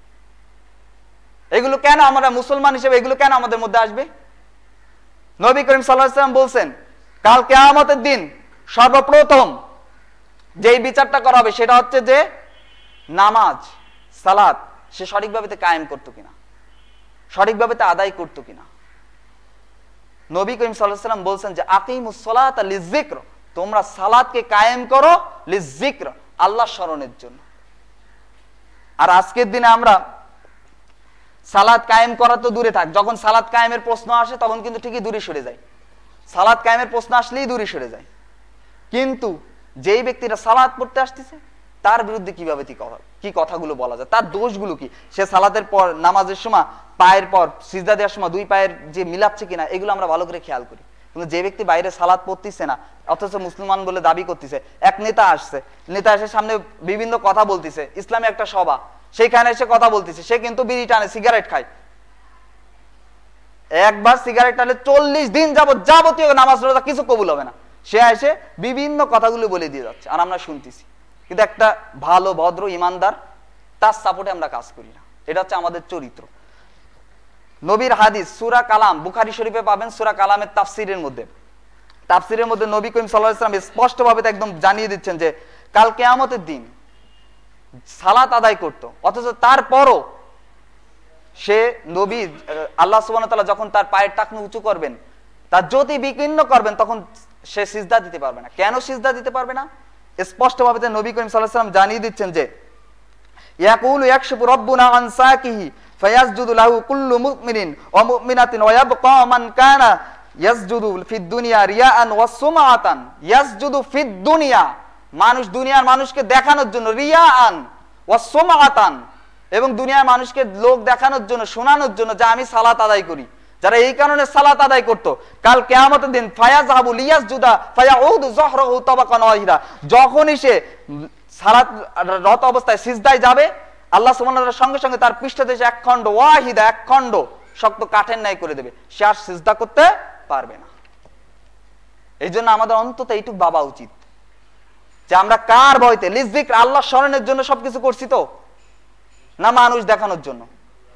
এগুলো কেন আমরা মুসলমান হিসেবে এগুলো কেন আমাদের মধ্যে আসবে? নবী করিম সাল্লাল্লাহু আলাইহি ওয়াসাল্লাম বলছেন, কাল কিয়ামতের দিন সর্বপ্রথম যেই বিচারটা করা হবে সেটা হচ্ছে যে নামাজ সালাত সে সঠিকভাবে কায়েম করতো কিনা, সঠিকভাবে আদায় করতো কিনা। নবী করিম সাল্লাল্লাহু আলাইহি ওয়াসাল্লাম বলছেন যে আকিমুস সালাতা লিযিকর, তোমরা সালাতকে কায়েম করো লিযিকর, আল্লাহর স্মরণের জন্য। আর আজকের দিনে আমরা সালাত কায়েম করা তো দূরে থাক, যখন সালাত কায়েমের প্রশ্ন আসে তখন কিন্তু ঠিকই দূরে সরে যায়, সালাত কায়েমের প্রশ্ন আসলেই দূরে সরে যায়। কিন্তু যেই ব্যক্তিরা সালাত পড়তে আসতেছে তার বিরুদ্ধে কিভাবে কি কথাগুলো বলা যায়, তার দোষগুলো কি, সে সালাতের পর নামাজের সময় পায়ের পর সিজদা দেওয়ার সময় 2 পায়ের যে মিলাচ্ছে কিনা, এগুলো আমরা ভালো করে খেয়াল করি। কিন্তু যে ব্যক্তি বাইরে সালাত পড়তেছে না, অথচ মুসলমান বলে দাবি করতেছে, এক নেতা আসছে, নেতা এসে সামনে বিভিন্ন কথা বলতেছে, ইসলামী একটা সভা, সেইখানে এসে কথা বলতেছে, সে কিন্তু বিড়ি টানে, সিগারেট খায়, একবার সিগারেট টানলে 40 দিন যাবতীয় নামাজ রোজা কিছু কবুল হবে না, সে এসে বিভিন্ন কথাগুলো বলে দিয়ে যাচ্ছে, আর আমরা শুনতেছি। কিন্তু একটা ভালো ভদ্র ইমানদার তার সাপোর্টে আমরা কাজ করি না। এটা হচ্ছে আমাদের চরিত্র। নবীর হাদিস সূরা কালাম, বুখারী শরীফে পাবেন, সূরা কালামের তাফসীরের মধ্যে নবী করিম সাল্লাল্লাহু আলাইহি ওয়াসাল্লাম স্পষ্টভাবে একদম জানিয়ে দিচ্ছেন যে কাল কিয়ামতের দিন সালাত আদায় করত, অথচ তারপরও সে নবী আল্লাহ সুবহানাহু ওয়া তাআলা যখন তার পায়ের টাকনু উঁচু করবেন, তার জ্যোতি বিকীর্ণ করবেন, তখন সে সিজদা দিতে পারবে না। কেন সিজদা দিতে পারবে না? স্পষ্টভাবে নবী করিম সাল্লাল্লাহু আলাইহি ওয়াসাল্লাম জানিয়ে দিচ্ছেন যে ইয়াকুলু ইয়াকশিফু রাব্বুনা আন সাকিহি ফায়াসজুদু লাহু কুল্লু মুমিনিন ওয়া মুমিনাতিন ওয়া ইয়াবকা মান কানা ইয়াসজুদু ফিদ দুনিয়া রিয়াআন ওয়া সুমআতান। ইয়াসজুদু ফিদ দুনিয়া, মানুষ দুনিয়ার মানুষকে দেখানোর জন্য, রিয়াআন ওয়া সুমআতান, এবং দুনিয়ার মানুষকে লোক দেখানোর জন্য, শোনানোর জন্য যে আমি সালাত আদায় করি। যারা এই কারণে সালাত আদায় করত, কাল কিয়ামতের দিন ফায়াযহাবু লিয়াসজুদা ফায়াউদু যহরহু তাবাকান ওয়াহিদা, যখনই সে সালাত রত অবস্থায় সিজদায় যাবে, আল্লাহ সুবহানাহু ওয়া তাআলা সঙ্গে সঙ্গে তার পৃষ্ঠদেশে এক খণ্ড ওয়াহিদা, এক খণ্ড শক্ত কাঠের ন্যায় করে দেবে, সে আর সিজদা করতে পারবে না। এই জন্য আমাদের অন্তত এইটুকু ভাবা উচিত যে আমরা কার ভয়তে, লিযিকর আল্লাহ স্মরণের জন্য সবকিছু করছি তো, না মানুষ দেখানোর জন্য?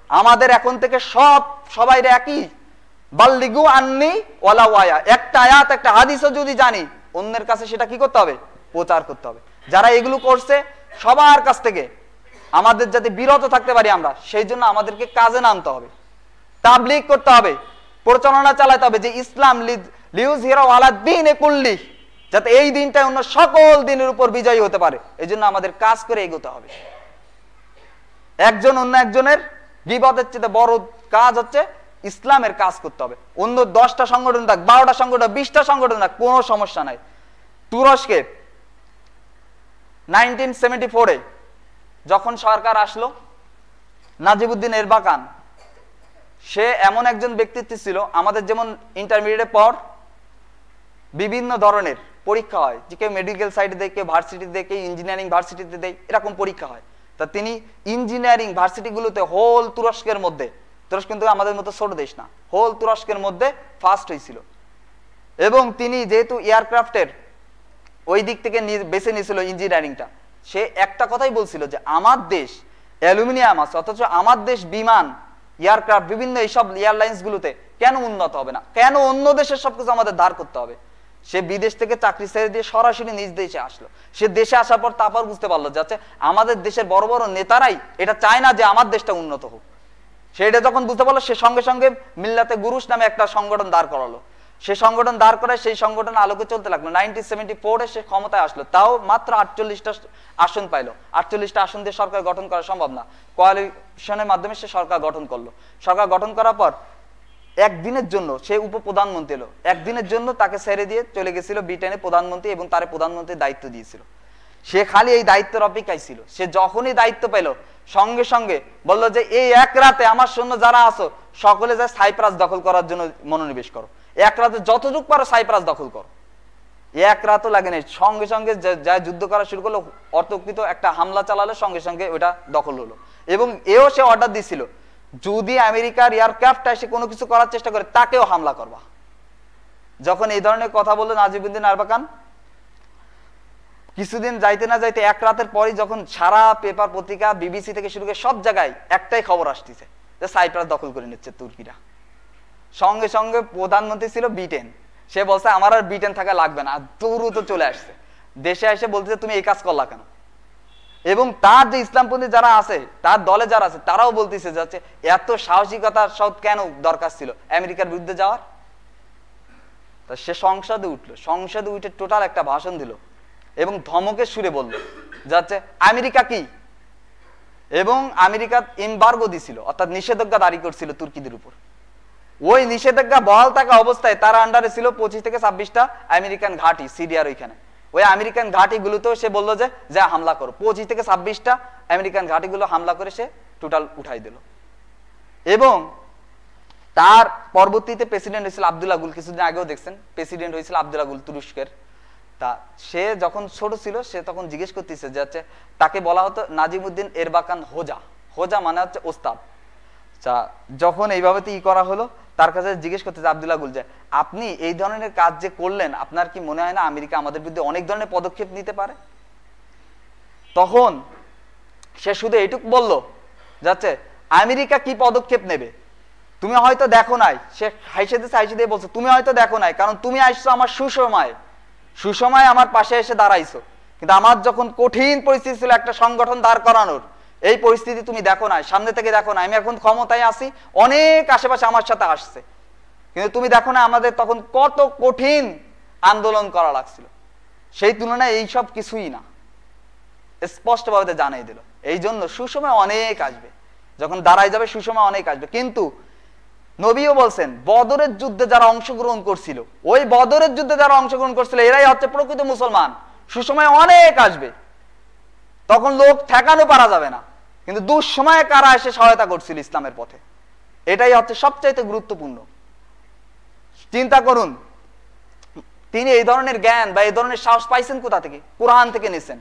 আমাদের এখন থেকে সবাই একই, বাল্লিগু আন্নি ওয়ালা ওয়ায়া, একটা আয়াত একটা হাদিসও যদি জানি অন্যের কাছে সেটা কি করতে হবে, প্রচার করতে হবে। যারা এগুলো করছে সবার কাছ থেকে আমাদের যাতে বিরত থাকতে পারি আমরা, সেই জন্য আমাদেরকে কাজে নামতে হবে, তাবলীগ করতে হবে, প্রচারণা চালাতে হবে যে ইসলাম লিউযহিরা আলা দ্বীনি কুল্লি, যাতে এই দিনটা অন্য সকল দিনের উপর বিজয়ী হতে পারে। এই জন্য আমাদের কাজ করে এগোতে হবে। একজন অন্য একজনের গীবতের চেয়ে বড় কাজ হচ্ছে ইসলামের কাজ করতে হবে। অন্য 10টা সংগঠন থাক, 12টা সংগঠন, 20টা সংগঠন থাক, কোনো সমস্যা নাই। তুরস্কে 1974-এ যখন সরকার আসলো, নাজিবউদ্দিন এরবাকান সে এমন একজন ব্যক্তিত্ব ছিল, আমাদের যেমন ইন্টারমিডিয়েটের পর বিভিন্ন ধরনের পরীক্ষা হয়, যে কেউ মেডিকেল সাইডে দেয়, কেউ ভার্সিটিতে দেয়, কেউ ইঞ্জিনিয়ারিং ভার্সিটিতে দেয়, এরকম পরীক্ষা হয়। তা তিনি ইঞ্জিনিয়ারিং ভার্সিটিগুলোতে হোল তুরস্কের মধ্যে, তুরস্ক কিন্তু আমাদের মতো ছোট দেশ না, হোল তুরস্কের মধ্যে ফার্স্ট হয়েছিল। এবং তিনি যেহেতু এয়ারক্রাফটের ওই দিক থেকে বেছে নিয়েছিল ইঞ্জিনিয়ারিংটা, সে একটা কথাই বলছিল যে আমার দেশ অ্যালুমিনিয়াম আছে, অথচ আমার দেশ বিমান, এয়ারক্রাফট, বিভিন্ন এইসব এয়ারলাইন্স গুলোতে কেন উন্নত হবে না, কেন অন্য দেশের সবকিছু আমাদের ধার করতে হবে। সে বিদেশ থেকে চাকরি ছেড়ে দিয়ে সরাসরি নিজ দেশে আসলো। সে দেশে আসার পর তারপর বুঝতে পারলো যাচ্ছে আমাদের দেশের বড় বড় নেতারাই এটা চায় না যে আমার দেশটা উন্নত হোক। সেটা যখন বুঝতে পারলো, সে সঙ্গে সঙ্গে মিল্লাতে গুরুশ নামে একটা সংগঠন দাঁড় করালো। সে সংগঠন দাঁড় করায় সেই সংগঠন আলোকে চলতে লাগলো। 1974-এ সে ক্ষমতায় আসলো, তাও মাত্র 48টা আসন পাইলো। 48টা আসন দিয়ে সরকার গঠন করা সম্ভব না, কোয়ালিশনের মাধ্যমে সে সরকার গঠন করলো। সরকার গঠন করার পর একদিনের জন্য সে উপপ্রধানমন্ত্রী এলো, একদিনের জন্য তাকে ছেড়ে দিয়ে চলে গেছিল ব্রিটেনে প্রধানমন্ত্রী, এবং তার প্রধানমন্ত্রীর দায়িত্ব দিয়েছিল। সে খালি এই দায়িত্বের অপেক্ষায় ছিল। সে যখনই দায়িত্ব পেল সঙ্গে সঙ্গে বললো যে এই এক রাতে আমার সৈন্য যারা আছো সকলে যায় সাইপ্রাস দখল করার জন্য মনোনিবেশ করো, এক রাতে যতটুকু পারো সাইপ্রাস দখল করো। এক রাতও লাগে নাই, সঙ্গে সঙ্গে যা যুদ্ধ করা শুরু করলো, অতর্কিত একটা হামলা চালালো, সঙ্গে সঙ্গে ওটা দখল হলো। এবং এও সে অর্ডার দিছিল যদি আমেরিকার এয়ারক্রাফট এসে কোনো কিছু করার চেষ্টা করে তাকেও হামলা করবা। যখন এই ধরনের কথা বললো নাজিবউদ্দিন এরবাকান, কিছুদিন যাইতে না যাইতে এক রাতের পরই যখন সারা পেপার পত্রিকা, বিবিসি থেকে শুরু করে সব জায়গায় একটাই খবর আসতেছে যে সাইপ্রাস দখল করে নিচ্ছে তুর্কিরা। সঙ্গে সঙ্গে প্রধানমন্ত্রী ছিল ব্রিটেন, সে বলছে আমার আর ব্রিটেন থাকা লাগবে না, দ্রুত চলে আসছে দেশে। এসে বলতেছে তুমি এই কাজ করলা কেন। এবং তার যে ইসলামপন্থী যারা আছে, তার দলে যারা আছে, তারাও বলতেছে যাচ্ছে এত সাহসিকতার সব কেন দরকার ছিল আমেরিকার বিরুদ্ধে যাওয়ার। তা সে সংসদে উঠলো, সংসদে উঠে টোটাল একটা ভাষণ দিল এবং ধমকের সুরে বলল যাচ্ছে আমেরিকা কি, এবং আমেরিকা এমবার্গো দিছিল, অর্থাৎ নিষেধাজ্ঞা জারি করছিল তুর্কিদের উপর। ওই নিষেধাজ্ঞা বহাল থাকা অবস্থায় তার আন্ডারে ছিল 25 থেকে 26টা আমেরিকান ঘাঁটি সিরিয়ার ওইখানে। ওই আমেরিকান ঘাঁটিগুলোতেও সে বললো যে যা হামলা করো। 25 থেকে 26টা আমেরিকান ঘাঁটিগুলো হামলা করে সে টোটাল উঠাই দিল। এবং তার পরবর্তীতে প্রেসিডেন্ট হয়েছিল আব্দুল্লাহ গুল, কিছুদিন আগেও দেখছেন প্রেসিডেন্ট হয়েছিল আব্দুল্লাহ গুল তুরস্কের। তা সে যখন ছোট ছিল সে তখন জিজ্ঞেস করতেছে যে হচ্ছে তাকে বলা হতো নাজিমউদ্দিন এরবাকান হোজা, হোজা মানে হচ্ছে ওস্তাদ। যখন এইভাবে ই করা হলো, তার কাছে জিজ্ঞেস করতেছে আব্দুল্লাহ গুল যে আপনি এই ধরনের কাজ যে করলেন, আপনার কি মনে হয় না আমেরিকা আমাদের বিরুদ্ধে অনেক ধরনের পদক্ষেপ নিতে পারে? তখন সে শুধু এইটুকু বলল যাচ্ছে আমেরিকা কি পদক্ষেপ নেবে তুমি হয়তো দেখো নাই। সে হাইসে দিয়ে বলছে তুমি হয়তো দেখো নাই, কারণ তুমি আসছো আমার সুসময়, সুসময় আমার পাশে এসে দাঁড়াইছো, কিন্তু আমার যখন কঠিন পরিস্থিতি ছিল একটা সংগঠন দাঁড় করানোর, এই পরিস্থিতি তুমি দেখো না, সামনে থেকে দেখো না। আমি এখন ক্ষমতায় আছি, অনেক আশেপাশে আমার সাথে আসছে, কিন্তু তুমি দেখো না আমাদের তখন কত কঠিন আন্দোলন করা লাগছিল। সেই তুলনায় এইসব কিছুই না, স্পষ্টভাবে জানাই দিল। এই জন্য সুসময় অনেক আসবে, যখন দাঁড়াই যাবে সুসময় অনেক আসবে। কিন্তু নবীও বলছেন বদরের যুদ্ধে যারা অংশগ্রহণ করছিল, ওই বদরের যুদ্ধে যারা অংশগ্রহণ করছিল এরাই হচ্ছে প্রকৃত মুসলমান। সুসময় অনেক আসবে, তখন লোক ঠেকানো পারা যাবে না, কিন্তু দুঃসময়ে কারা এসে সহায়তা করছিল ইসলামের পথে, এটাই হচ্ছে সবচাইতে গুরুত্বপূর্ণ। চিন্তা করুন তিনি এই ধরনের জ্ঞান বা এই ধরনের সাহস পাইছেন কোথা থেকে? কোরআন থেকে নিছেন।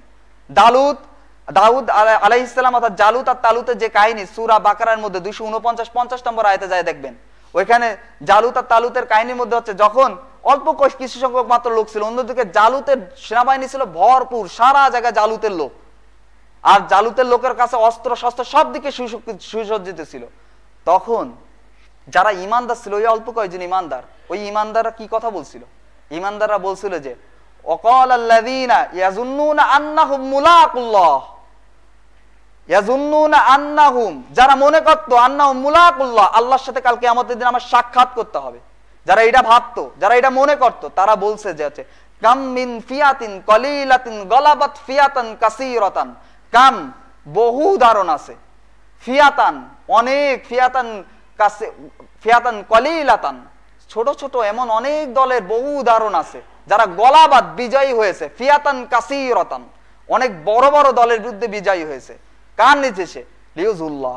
দাউদ আলাইহিস সালাম অর্থাৎ জালুত আর তালুতের যে কাহিনী সূরা বাকারার মধ্যে 249-50 নম্বর আয়াতে যায় দেখবেন, ওইখানে জালুত আর তালুতের কাহিনীর মধ্যে হচ্ছে যখন অল্প কিছু সংখ্যক মাত্র লোক ছিল, অন্যদিকে জালুতের সেনাবাহিনী ছিল ভরপুর, সারা জায়গায় জালুতের লোক, আর জালুতের লোকের কাছে অস্ত্র শস্ত্র সব দিকে সুসজ্জিত ছিল। তখন যারা ইমানদার ছিল, ওই অল্প কয়েকজন ইমানদার, ওই ইমানদাররা কি কথা বলছিল? ইমানদাররা বলছিল যে ওয়াকালাল্লাযীনা ইয়াযুন্নুনা আন্নাহুম মুলাকুল্লাহ, ইয়াযুন্নুনা আন্নাহুম, যারা মনে করত আন্নাহুম মুলাকুল্লাহ, আল্লাহর সাথে কাল কিয়ামতের দিন আমার সাক্ষাৎ করতে হবে, যারা এটা ভাবতো, যারা এটা মনে করত, তারা বলছে যে আছে কাম মিন ফিয়াতিন কলিলাতিন গলাবাত ফিয়াতান কাসীরাতান, কাম বহু উদাহরণ আছে, ফিয়াতান অনেক, ফিয়াতান কাসে, ফিয়াতান কলিলাতান ছোট ছোট, এমন অনেক দলের বহু উদাহরণ আছে যারা গলাবাত বিজয়ী হয়েছে, ফিয়াতান কাসীরাতান অনেক বড় বড় দলের বিরুদ্ধে বিজয়ী হয়েছে। কার নির্দেশে? লিউজুল্লাহ,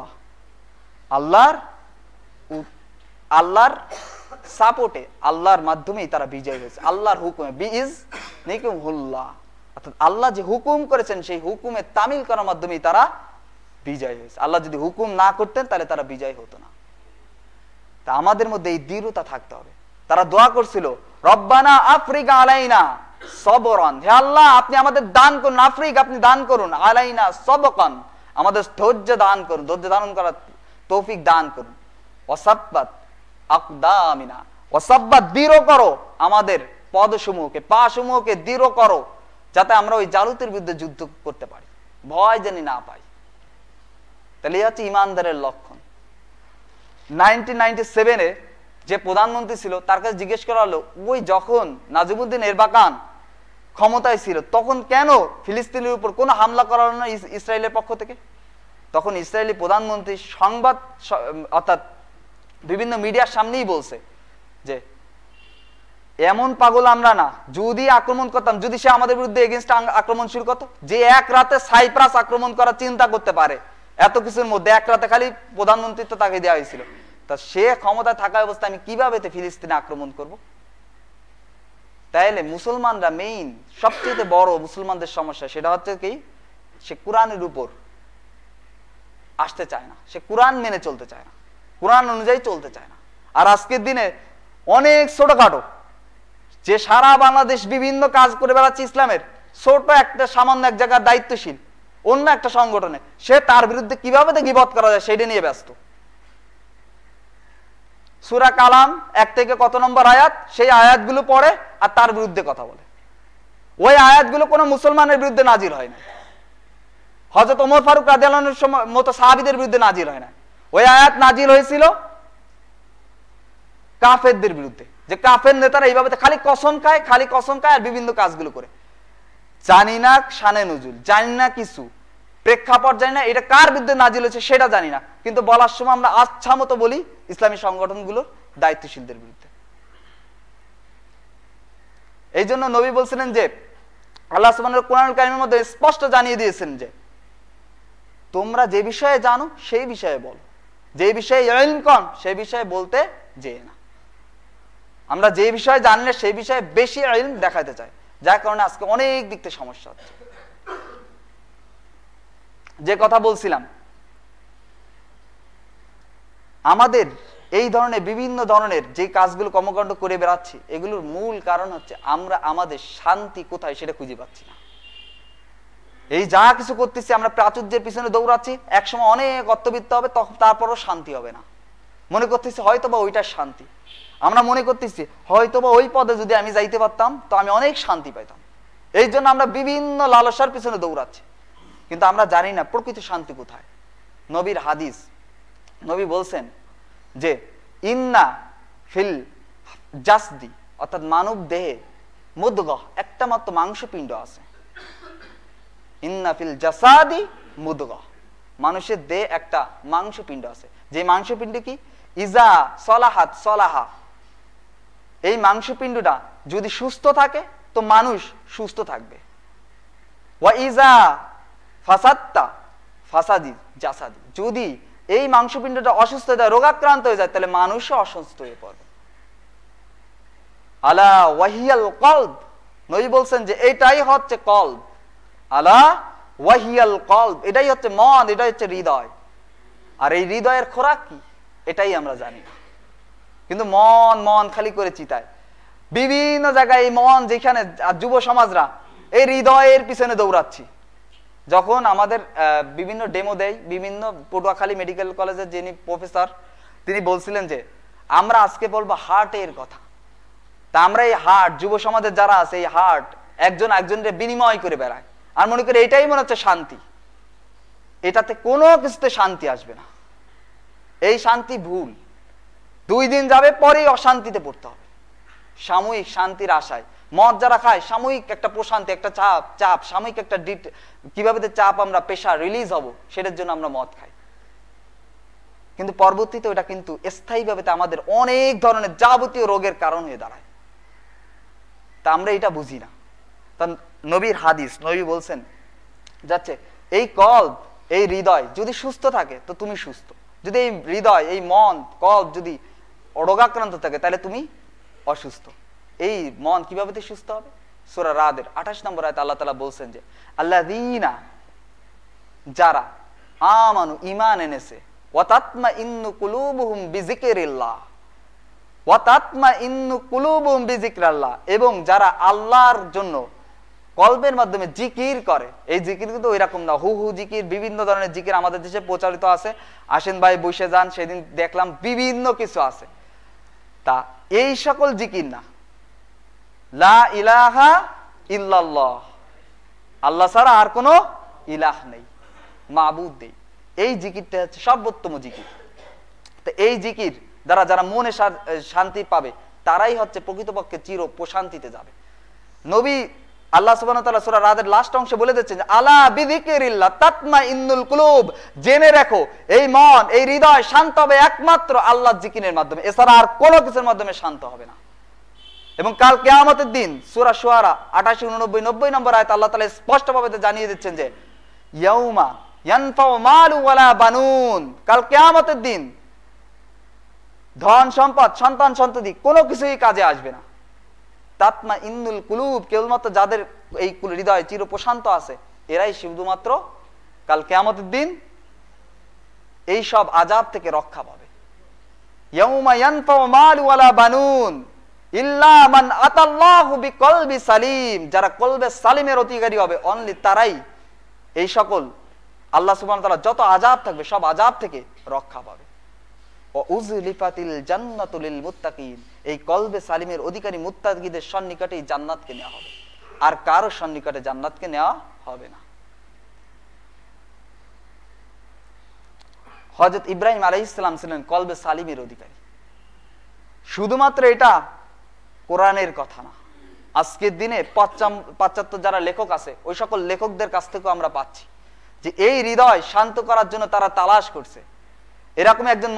আল্লাহর সাপোর্টে, আল্লাহর মাধ্যমেই তারা বিজয়ী হয়েছে, আল্লাহর হুকুমে, বিইজনিকুমুল্লাহ, অর্থাৎ আল্লাহ যে হুকুম করেছেন সেই হুকুমে তামিল করার মাধ্যমেই তারা বিজয় হয়েছে। আল্লাহ যদি হুকুম না করতেন তাহলে তারা বিজয় হতো না। তা আমাদের মধ্যে এই দৃঢ়তা থাকতে হবে। তারা দোয়া করছিল রব্বানা আফরিক আলাইনা সবরান, হে আল্লাহ আপনি আমাদের দান করুন, আফরিক আপনি দান করুন, আলাইনা সবকান আমাদের ধৈর্য দান করুন, ধৈর্য ধারণ করার তৌফিক দান করুন, ওয়াসাব্বাত আকদামিনা, ওয়াসাব্বাত দৃঢ় করো আমাদের পদসমূহকে, পা সমূহকে দৃঢ় করো, যাতে আমরা ওই জালুতের বিরুদ্ধে যুদ্ধ করতে পারি, ভয় জানি না পাই। তাহলে এই হচ্ছে ইমানদারের লক্ষণ। 1997-এ যে প্রধানমন্ত্রী ছিল তার কাছে জিজ্ঞেস করা হলো, ওই যখন নাজিমুদ্দিন এরবাকান ক্ষমতায় ছিল তখন কেন ফিলিস্তিনের উপর কোনো হামলা করা হলো না ইসরায়েলের পক্ষ থেকে? তখন ইসরায়েলি প্রধানমন্ত্রী সংবাদ অর্থাৎ বিভিন্ন মিডিয়ার সামনেই বলছে যে এমন পাগল আমরা না, যদি আক্রমণ করতাম, যদি সে আমাদের বিরুদ্ধে এগেইনস্ট আক্রমণ শুরু করতো, যে এক রাতে সাইপ্রাস আক্রমণ করার চিন্তা করতে পারে, এত কিছুর মধ্যে এক রাতে খালি প্রধানমন্ত্রিত্ব তাকে দেওয়া হয়েছিল, তা সে ক্ষমতায় থাকা অবস্থায় আমি কিভাবে ফিলিস্তিনে আক্রমণ করব? তাইলে মুসলমানরা মেইন সবচেয়ে বড় মুসলমানদের সমস্যা সেটা হচ্ছে কি, সে কোরআনের উপর আসতে চায় না, সে কোরআন মেনে চলতে চায় না, কোরআন অনুযায়ী চলতে চায় না। আর আজকের দিনে অনেক ছোটখাটো যে সারা বাংলাদেশ বিভিন্ন কাজ করে বেড়াচ্ছে ইসলামের, ছোট একটা সামান্য এক জায়গার দায়িত্বশীল অন্য একটা সংগঠনে, সে তার বিরুদ্ধে কিভাবে গীবত করা যায় সেটা নিয়ে ব্যস্ত। সূরা কালাম 1 থেকে কত নম্বর আয়াত, সেই আয়াতগুলো পড়ে আর তার বিরুদ্ধে কথা বলে। ওই আয়াতগুলো কোনো মুসলমানের বিরুদ্ধে নাজিল হয় না, হযরত ওমর ফারুক রাদিয়াল্লাহু আনহুর মতো সাহাবীদের বিরুদ্ধে নাজিল হয় না। ওই আয়াত নাজিল হয়েছিল কাফেরদের বিরুদ্ধে, যে কাফের নেতারা এইভাবে খালি কসম খায়, খালি কসম খায় আর বিভিন্ন কাজগুলো করে। জানি না শানে নজুল, জানি না কিছু প্রেক্ষাপট, জানি না এটা কার বিরুদ্ধে নাজিল হয়েছে সেটা জানি না, কিন্তু বলার সময় আমরা আচ্ছা মতো বলি ইসলামী সংগঠনগুলোর দায়িত্বশীলদের বিরুদ্ধে। এই জন্য নবী বলছিলেন যে আল্লাহ সুবহানাহু কোরআনুল কারীমের মধ্যে স্পষ্ট জানিয়ে দিয়েছেন যে তোমরা যে বিষয়ে জানো সেই বিষয়ে বলো, যে বিষয়ে ইলম কম সেই বিষয়ে বলতে যেয়ে না। আমরা যে বিষয়ে জানলে সেই বিষয়ে বেশি ইলম দেখাতে চাই, যার কারণে আজকে অনেক দিক থেকে সমস্যা হচ্ছে। যে কথা বলছিলাম, আমাদের এই ধরনের বিভিন্ন ধরনের যে কাজগুলো কর্মকাণ্ড করে বেড়াচ্ছি, এগুলোর মূল কারণ হচ্ছে আমরা আমাদের শান্তি কোথায় সেটা খুঁজে পাচ্ছি না। এই যা কিছু করতেছি আমরা প্রাচুর্যের পিছনে দৌড়াচ্ছি, একসময় অনেক অর্থবিত্ত হবে, তারপরও শান্তি হবে না। মনে করতেছি হয়তো বা ওইটার শান্তি, আমরা মনে করতেছি হয়তো বা ওই পদে যদি আমি যাইতে পারতাম তো আমি অনেক শান্তি পাইতাম। এই জন্য আমরা বিভিন্ন লালসার পিছনে দৌড়াচ্ছি, কিন্তু আমরা জানি না প্রকৃত শান্তি কোথায়। নবীর হাদিস, নবী বলছেন যে ইন্না ফিল জাসদি, অর্থাৎ মানব দেহে মুদগাহ, একটা মাত্র মাংসপিণ্ড আছে। ইন্না ফিল জাসাদি মুদগাহ, মানুষের দেহে একটা মাংসপিণ্ড আছে, যে মাংসপিণ্ড কি ইজা সলাহাত সলাহা, এই মাংসপিণ্ডটা যদি সুস্থ থাকে তো মানুষ সুস্থ থাকবে। ওয়া ইজা ফাসাদতা ফাসাদি জাসাদি, যদি এই মাংসপিণ্ডটা অসুস্থ হয়ে যায়, রোগাক্রান্ত হয়ে যায়, তাহলে মানুষও অসুস্থ হয়ে পড়বে। আলা ওয়াহিয়াল কলব, নবী বলছেন যে এটাই হচ্ছে কলব। আলা ওয়াহিয়াল কলব, এটাই হচ্ছে মন, এটাই হচ্ছে হৃদয়। আর এই হৃদয়ের খোরাক কি এটাই আমরা জানি না, কিন্তু মন মন খালি করে চিতায় বিভিন্ন জায়গায়। এই মন যেখানে যুব সমাজরা এই হৃদয়ের পিছনে দৌড়াচ্ছি। যখন আমাদের বিভিন্ন ডেমো দেয়, বিভিন্ন পটুয়াখালী মেডিকেল কলেজের যিনি প্রফেসর তিনি বলছিলেন যে আমরা আজকে বলবো হার্টের কথা। তা আমরা এই হার্ট, যুব সমাজের যারা আছে, এই হার্ট একজন একজনের বিনিময় করে বেড়ায় আর মনে করে এটাই মনে হচ্ছে শান্তি। এটাতে কোনো কিছুতে শান্তি আসবে না, এই শান্তি ভুল। 2 দিন যাবে পরেই অশান্তিতে পড়তে হবে। সাময়িক শান্তির আশায় মদ যারা খায়, সাময়িক একটা প্রশান্তি, একটা চাপ সাময়িক একটা কিভাবে চাপ আমরা প্রেশার রিলিজ হব সেটার জন্য আমরা মদ খাই, কিন্তু পরবর্তীতে ওটা কিন্তু স্থায়ীভাবে আমাদের অনেক ধরনের যাবতীয় রোগের কারণ হয়ে দাঁড়ায়। তা আমরা এটা বুঝি না। তা নবীর হাদিস, নবী বলছেন যাচ্ছে এই কল্ব, এই হৃদয় যদি সুস্থ থাকে তো তুমি সুস্থ। যদি এই হৃদয়, এই মন, কল্ব যদি রোগাক্রান্ত থাকে তাহলে তুমি অসুস্থ। এই মন কিভাবে সুস্থ হবে? সূরা রাদের 28 নম্বর আয়াতে আল্লাহ তাআলা বলছেন যে আল্লাযীনা, যারা আমানু, ঈমান এনেছে, ওয়া তাতমাইন্নু কুলুবুহুম বিযিকরিল্লাহ, ওয়া তাতমাইন্নু কুলুবুহুম বিযিকরিল্লাহ, এবং যারা আল্লাহর জন্য কলবের মাধ্যমে জিকির করে। এই জিকির কিন্তু ওইরকম না, হু হু জিকির, বিভিন্ন ধরনের জিকির আমাদের দেশে প্রচারিত আছে। আসেন ভাই বসে যান, সেদিন দেখলাম বিভিন্ন কিছু আছে। তা এই সকল জিকির না, লা ইলাহা ইল্লাল্লাহ, আল্লাহ ছাড়া আর কোনো ইলাহ নেই, মাবুদ নেই। এই জিকিরটা হচ্ছে সর্বোত্তম জিকির। তো এই জিকির দ্বারা যারা মনে শান্তি পাবে তারাই হচ্ছে প্রকৃতপক্ষে চির প্রশান্তিতে যাবে। নবী আল্লাহ সুবহানাহু ওয়া তাআলা সূরা রাদের লাস্ট অংশে বলে দিচ্ছেন আলা বিযিকরিল্লাহ তাতমাইন্নুল কুলুব, জেনে রাখো এই মন, এই হৃদয় শান্ত হবে একমাত্র আল্লাহর জিকিরের মাধ্যমে, এছাড়া আর কোনো কিছুর মাধ্যমে শান্ত হবে না। এবং কাল কিয়ামতের দিন সূরা শুআরা 88, 89, 90 নম্বর আয়াতে আল্লাহ তাআলা স্পষ্টভাবে জানিয়ে দিচ্ছেন যে ইয়াউমা ইয়ানফাউ মালু ওয়ালা বানুন, কাল কিয়ামতের দিন ধন সম্পদ, সন্তান সন্ততি কোনো কিছুই কাজে আসবে না। তাতমাইন্নুল কুলুব, কেবলমাত্র যাদের এই হৃদয় চির প্রশান্ত আছে এরাই শুধুমাত্র কাল কিয়ামতের দিন এই সব আযাব থেকে রক্ষা পাবে। ইয়াউমা ইয়ানফাউ মালু ওয়ালা বানুন ইল্লা মান আতাল্লাহু বিকলবি সালিম, যারা কলবে সালিমের অধিকারী হবে অনলি তারাই এই সকল আল্লাহ সুবহানাহু ওয়া তাআলা যত আযাব থাকবে সব আযাব থেকে রক্ষা পাবে। ও উযলিফাতিল জান্নাতু লিল মুত্তাকিন, এই কলবে সালিমের অধিকারী মুত্তাকিদের সন্নিকটেই জান্নাতকে নেওয়া হবে, আর কারো সন্নিকটে জান্নাতকে নেওয়া হবে না। হযরত ইব্রাহিম আলাইহিস সালাম ছিলেন কলবে সালিমের অধিকারী। শুধুমাত্র এটা কোরআনের কথা না, আজকের দিনে পাশ্চাত্য যারা লেখক আছে ওই সকল লেখকদের কাছ থেকেও আমরা পাচ্ছি যে এই হৃদয় শান্ত করার জন্য তারা তালাশ করছে। এরকম একজন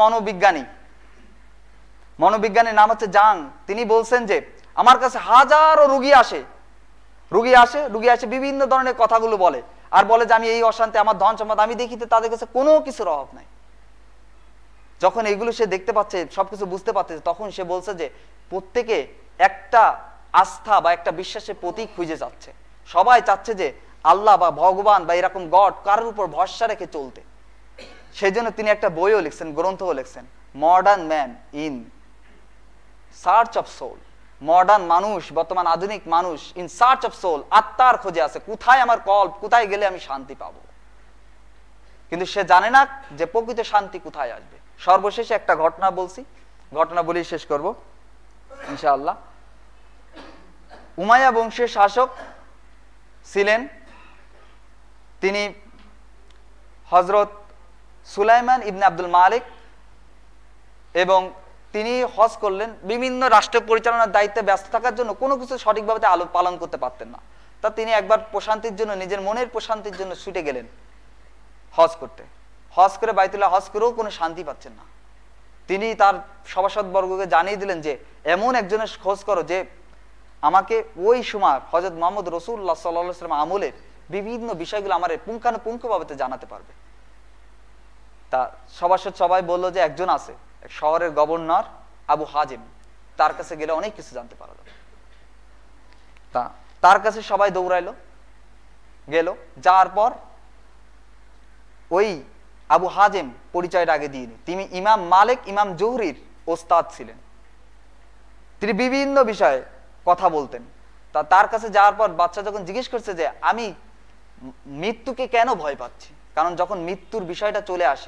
মনোবিজ্ঞানীর নাম হচ্ছে জাং, তিনি বলছেন যে আমার কাছে হাজারো রুগী আসে বিভিন্ন ধরনের কথাগুলো বলে, আর বলে যে আমি এই অশান্তি, আমার ধন সম্পদ, আমি দেখিতে তাদের কাছে কোনো কিছুর অভাব নাই। যখন এগুলো সে দেখতে পাচ্ছে, সবকিছু বুঝতে পারছে, তখন সে বলছে যে প্রত্যেকে একটা আস্থা বা একটা বিশ্বাসের প্রতীক খুঁজে যাচ্ছে। সবাই চাচ্ছে যে আল্লাহ বা ভগবান বা এরকম গড কারোর উপর ভরসা রেখে চলতে। সেই জন্য তিনি একটা বইও লিখছেন, গ্রন্থও লিখছেন, modern man in search of soul. মডার্ন মানুষ, বর্তমান আধুনিক মানুষ ইন সার্চ অফ সোল, আত্মার খোঁজে আছে, কোথায় আমার কল্প, কোথায় গেলে আমি শান্তি পাবো। কিন্তু সে জানে না যে প্রকৃত শান্তি কোথায় আসবে। সর্বশেষে একটা ঘটনা বলছি, ঘটনা বলেই শেষ করব ইনশাআল্লাহ। উমাইয়া বংশের শাসক ছিলেন, তিনি হযরত সুলাইমান ইবনে আব্দুল মালিক, এবং তিনি হজ করলেন। বিভিন্ন রাষ্ট্র পরিচালনার দায়িত্বে ব্যস্ত থাকার জন্য কোনো কিছু সঠিকভাবে পালন করতে পারতেন না। তা তিনি একবার প্রশান্তির জন্য, নিজের মনের প্রশান্তির জন্য ছুটে গেলেন হজ করতে। হজ করে বাইতুল্লাহ হজ করেও কোনো শান্তি পাচ্ছেন না। তিনি তার সভাসদবর্গকে জানিয়ে দিলেন যে এমন একজনের খোঁজ করো যে আমাকে ওই সময় হযরত মুহাম্মদ রাসূলুল্লাহ সাল্লাল্লাহু আলাইহি ওয়াসাল্লাম আমলের বিভিন্ন বিষয়গুলো আমার পুঙ্খানুপুঙ্খভাবে জানাতে পারবে। তা সভাসদ সবাই বলল যে একজন আছে, এক শহরের গভর্নর আবু হাজিম, তার কাছে গেলে অনেক কিছু জানতে পারা যাবে। তা তার কাছে সবাই দৌড়াইলো, গেল। যাওয়ার পর ওই আবু হাজিম পরিচয়টা আগে দিইনি, তিনি ইমাম মালিক, ইমাম জুহরির ওস্তাদ ছিলেন। তিনি বিভিন্ন বিষয়ে কথা বলতেন। তা তার কাছে যাওয়ার পর বাচ্চা যখন জিজ্ঞেস করছে যে আমি মৃত্যুকে কেন ভয় পাচ্ছি, কারণ যখন মৃত্যুর বিষয়টা চলে আসে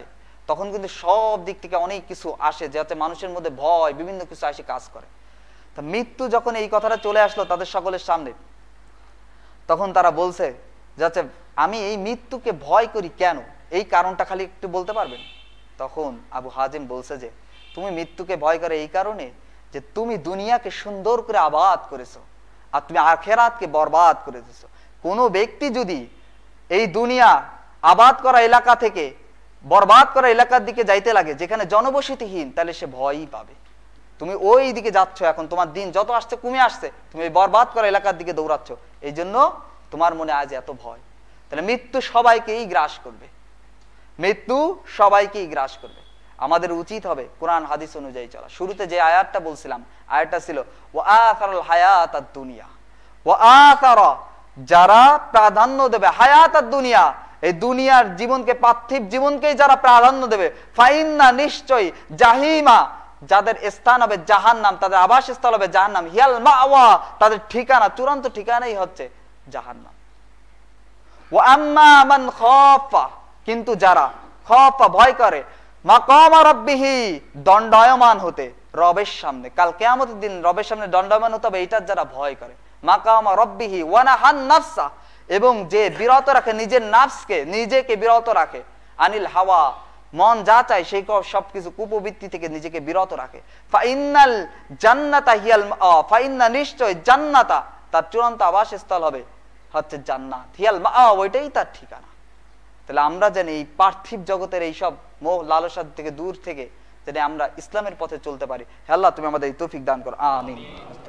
তখন কিন্তু সব দিক থেকে অনেক কিছু আসে, যাতে মানুষের মধ্যে ভয় বিভিন্ন কিছু আসে কাজ করে। তা মৃত্যু যখন এই কথাটা চলে আসলো তাদের সকলের সামনে, তখন তারা বলছে যাচ্ছে আমি এই মৃত্যুকে ভয় করি কেন, এই কারণটা খালি একটু বলতে পারবেন? তখন আবু হাজিম বলছে যে তুমি মৃত্যুকে ভয় করে এই কারণে যে তুমি দুনিয়াকে সুন্দর করে আবাদ করেছো আর তুমি আখিরাতকে বরবাদ করে দিয়েছো। কোনো ব্যক্তি যদি এই দুনিয়া আবাদ করা এলাকা থেকে বরবাদ করা এলাকার দিকে যাইতে লাগে যেখানে জনবসতিহীন, তাহলে সে ভয়ই পাবে। তুমি ওই দিকে যাচ্ছ, এখন তোমার দিন যত আসছে কমে আসছে, তুমি এই বরবাদ করা এলাকার দিকে দৌড়াচ্ছ, এই জন্য তোমার মনে আজ এত ভয়। তাহলে মৃত্যু সবাইকেই গ্রাস করবে, মৃত্যু সবাইকেই গ্রাস করবে। আমাদের উচিত হবে কোরআন হাদিস অনুযায়ী চলা। শুরুতে যে আয়াতটা বলছিলাম, আয়াতটা ছিল ওয়া আসারুল হায়াতাদ দুনিয়া, ওয়া আসারা, যারা প্রাধান্য দেবে হায়াতাদ দুনিয়া, এই দুনিয়ার জীবনকে, পার্থিব জীবনকেই যারা প্রাধান্য দেবে, ফাইন্না, নিশ্চয়ই, জাহিমা, যাদের স্থান হবে জাহান্নাম, তাদের আবাসস্থল হবে জাহান্নাম, হিয়াল মাওয়া, তাদের ঠিকানা, চূড়ান্ত ঠিকানাই হচ্ছে জাহান্নাম। ওয়া আম্মা মান খাফা, কিন্তু যারা খাফা, ভয় করে, মাকামা রাব্বিহি, দণ্ডায়মান হতে রবের সামনে, কাল কিয়ামতের দিন রবের সামনে দণ্ডায়মান হতে হবে, এইটার যারা ভয় করে, মাকামা রাব্বিহি ওয়া নাহান নাফসা, এবং যে বিরত রাখে নিজের নাফসকে, নিজেকে বিরত রাখে, আনিল হাওয়া, মন যা চায় সেই সবকিছু কুপ্রবৃত্তি থেকে নিজেকে বিরত রাখে, ফাইন্নাল জান্নাতা হিয়াল মাআ, ফাইন্না, নিশ্চয়, জান্নাতা, তার চূড়ান্ত আবাসস্থল হবে হচ্ছে জান্নাত, হিয়াল মাআ, ওইটাই তার ঠিকানা। তাহলে আমরা জানি এই পার্থিব জগতের এই সব মোহ লালসার থেকে দূর থেকে যেন আমরা ইসলামের পথে চলতে পারি। হে আল্লাহ, তুমি আমাদের এই তৌফিক দান করো, আমিন।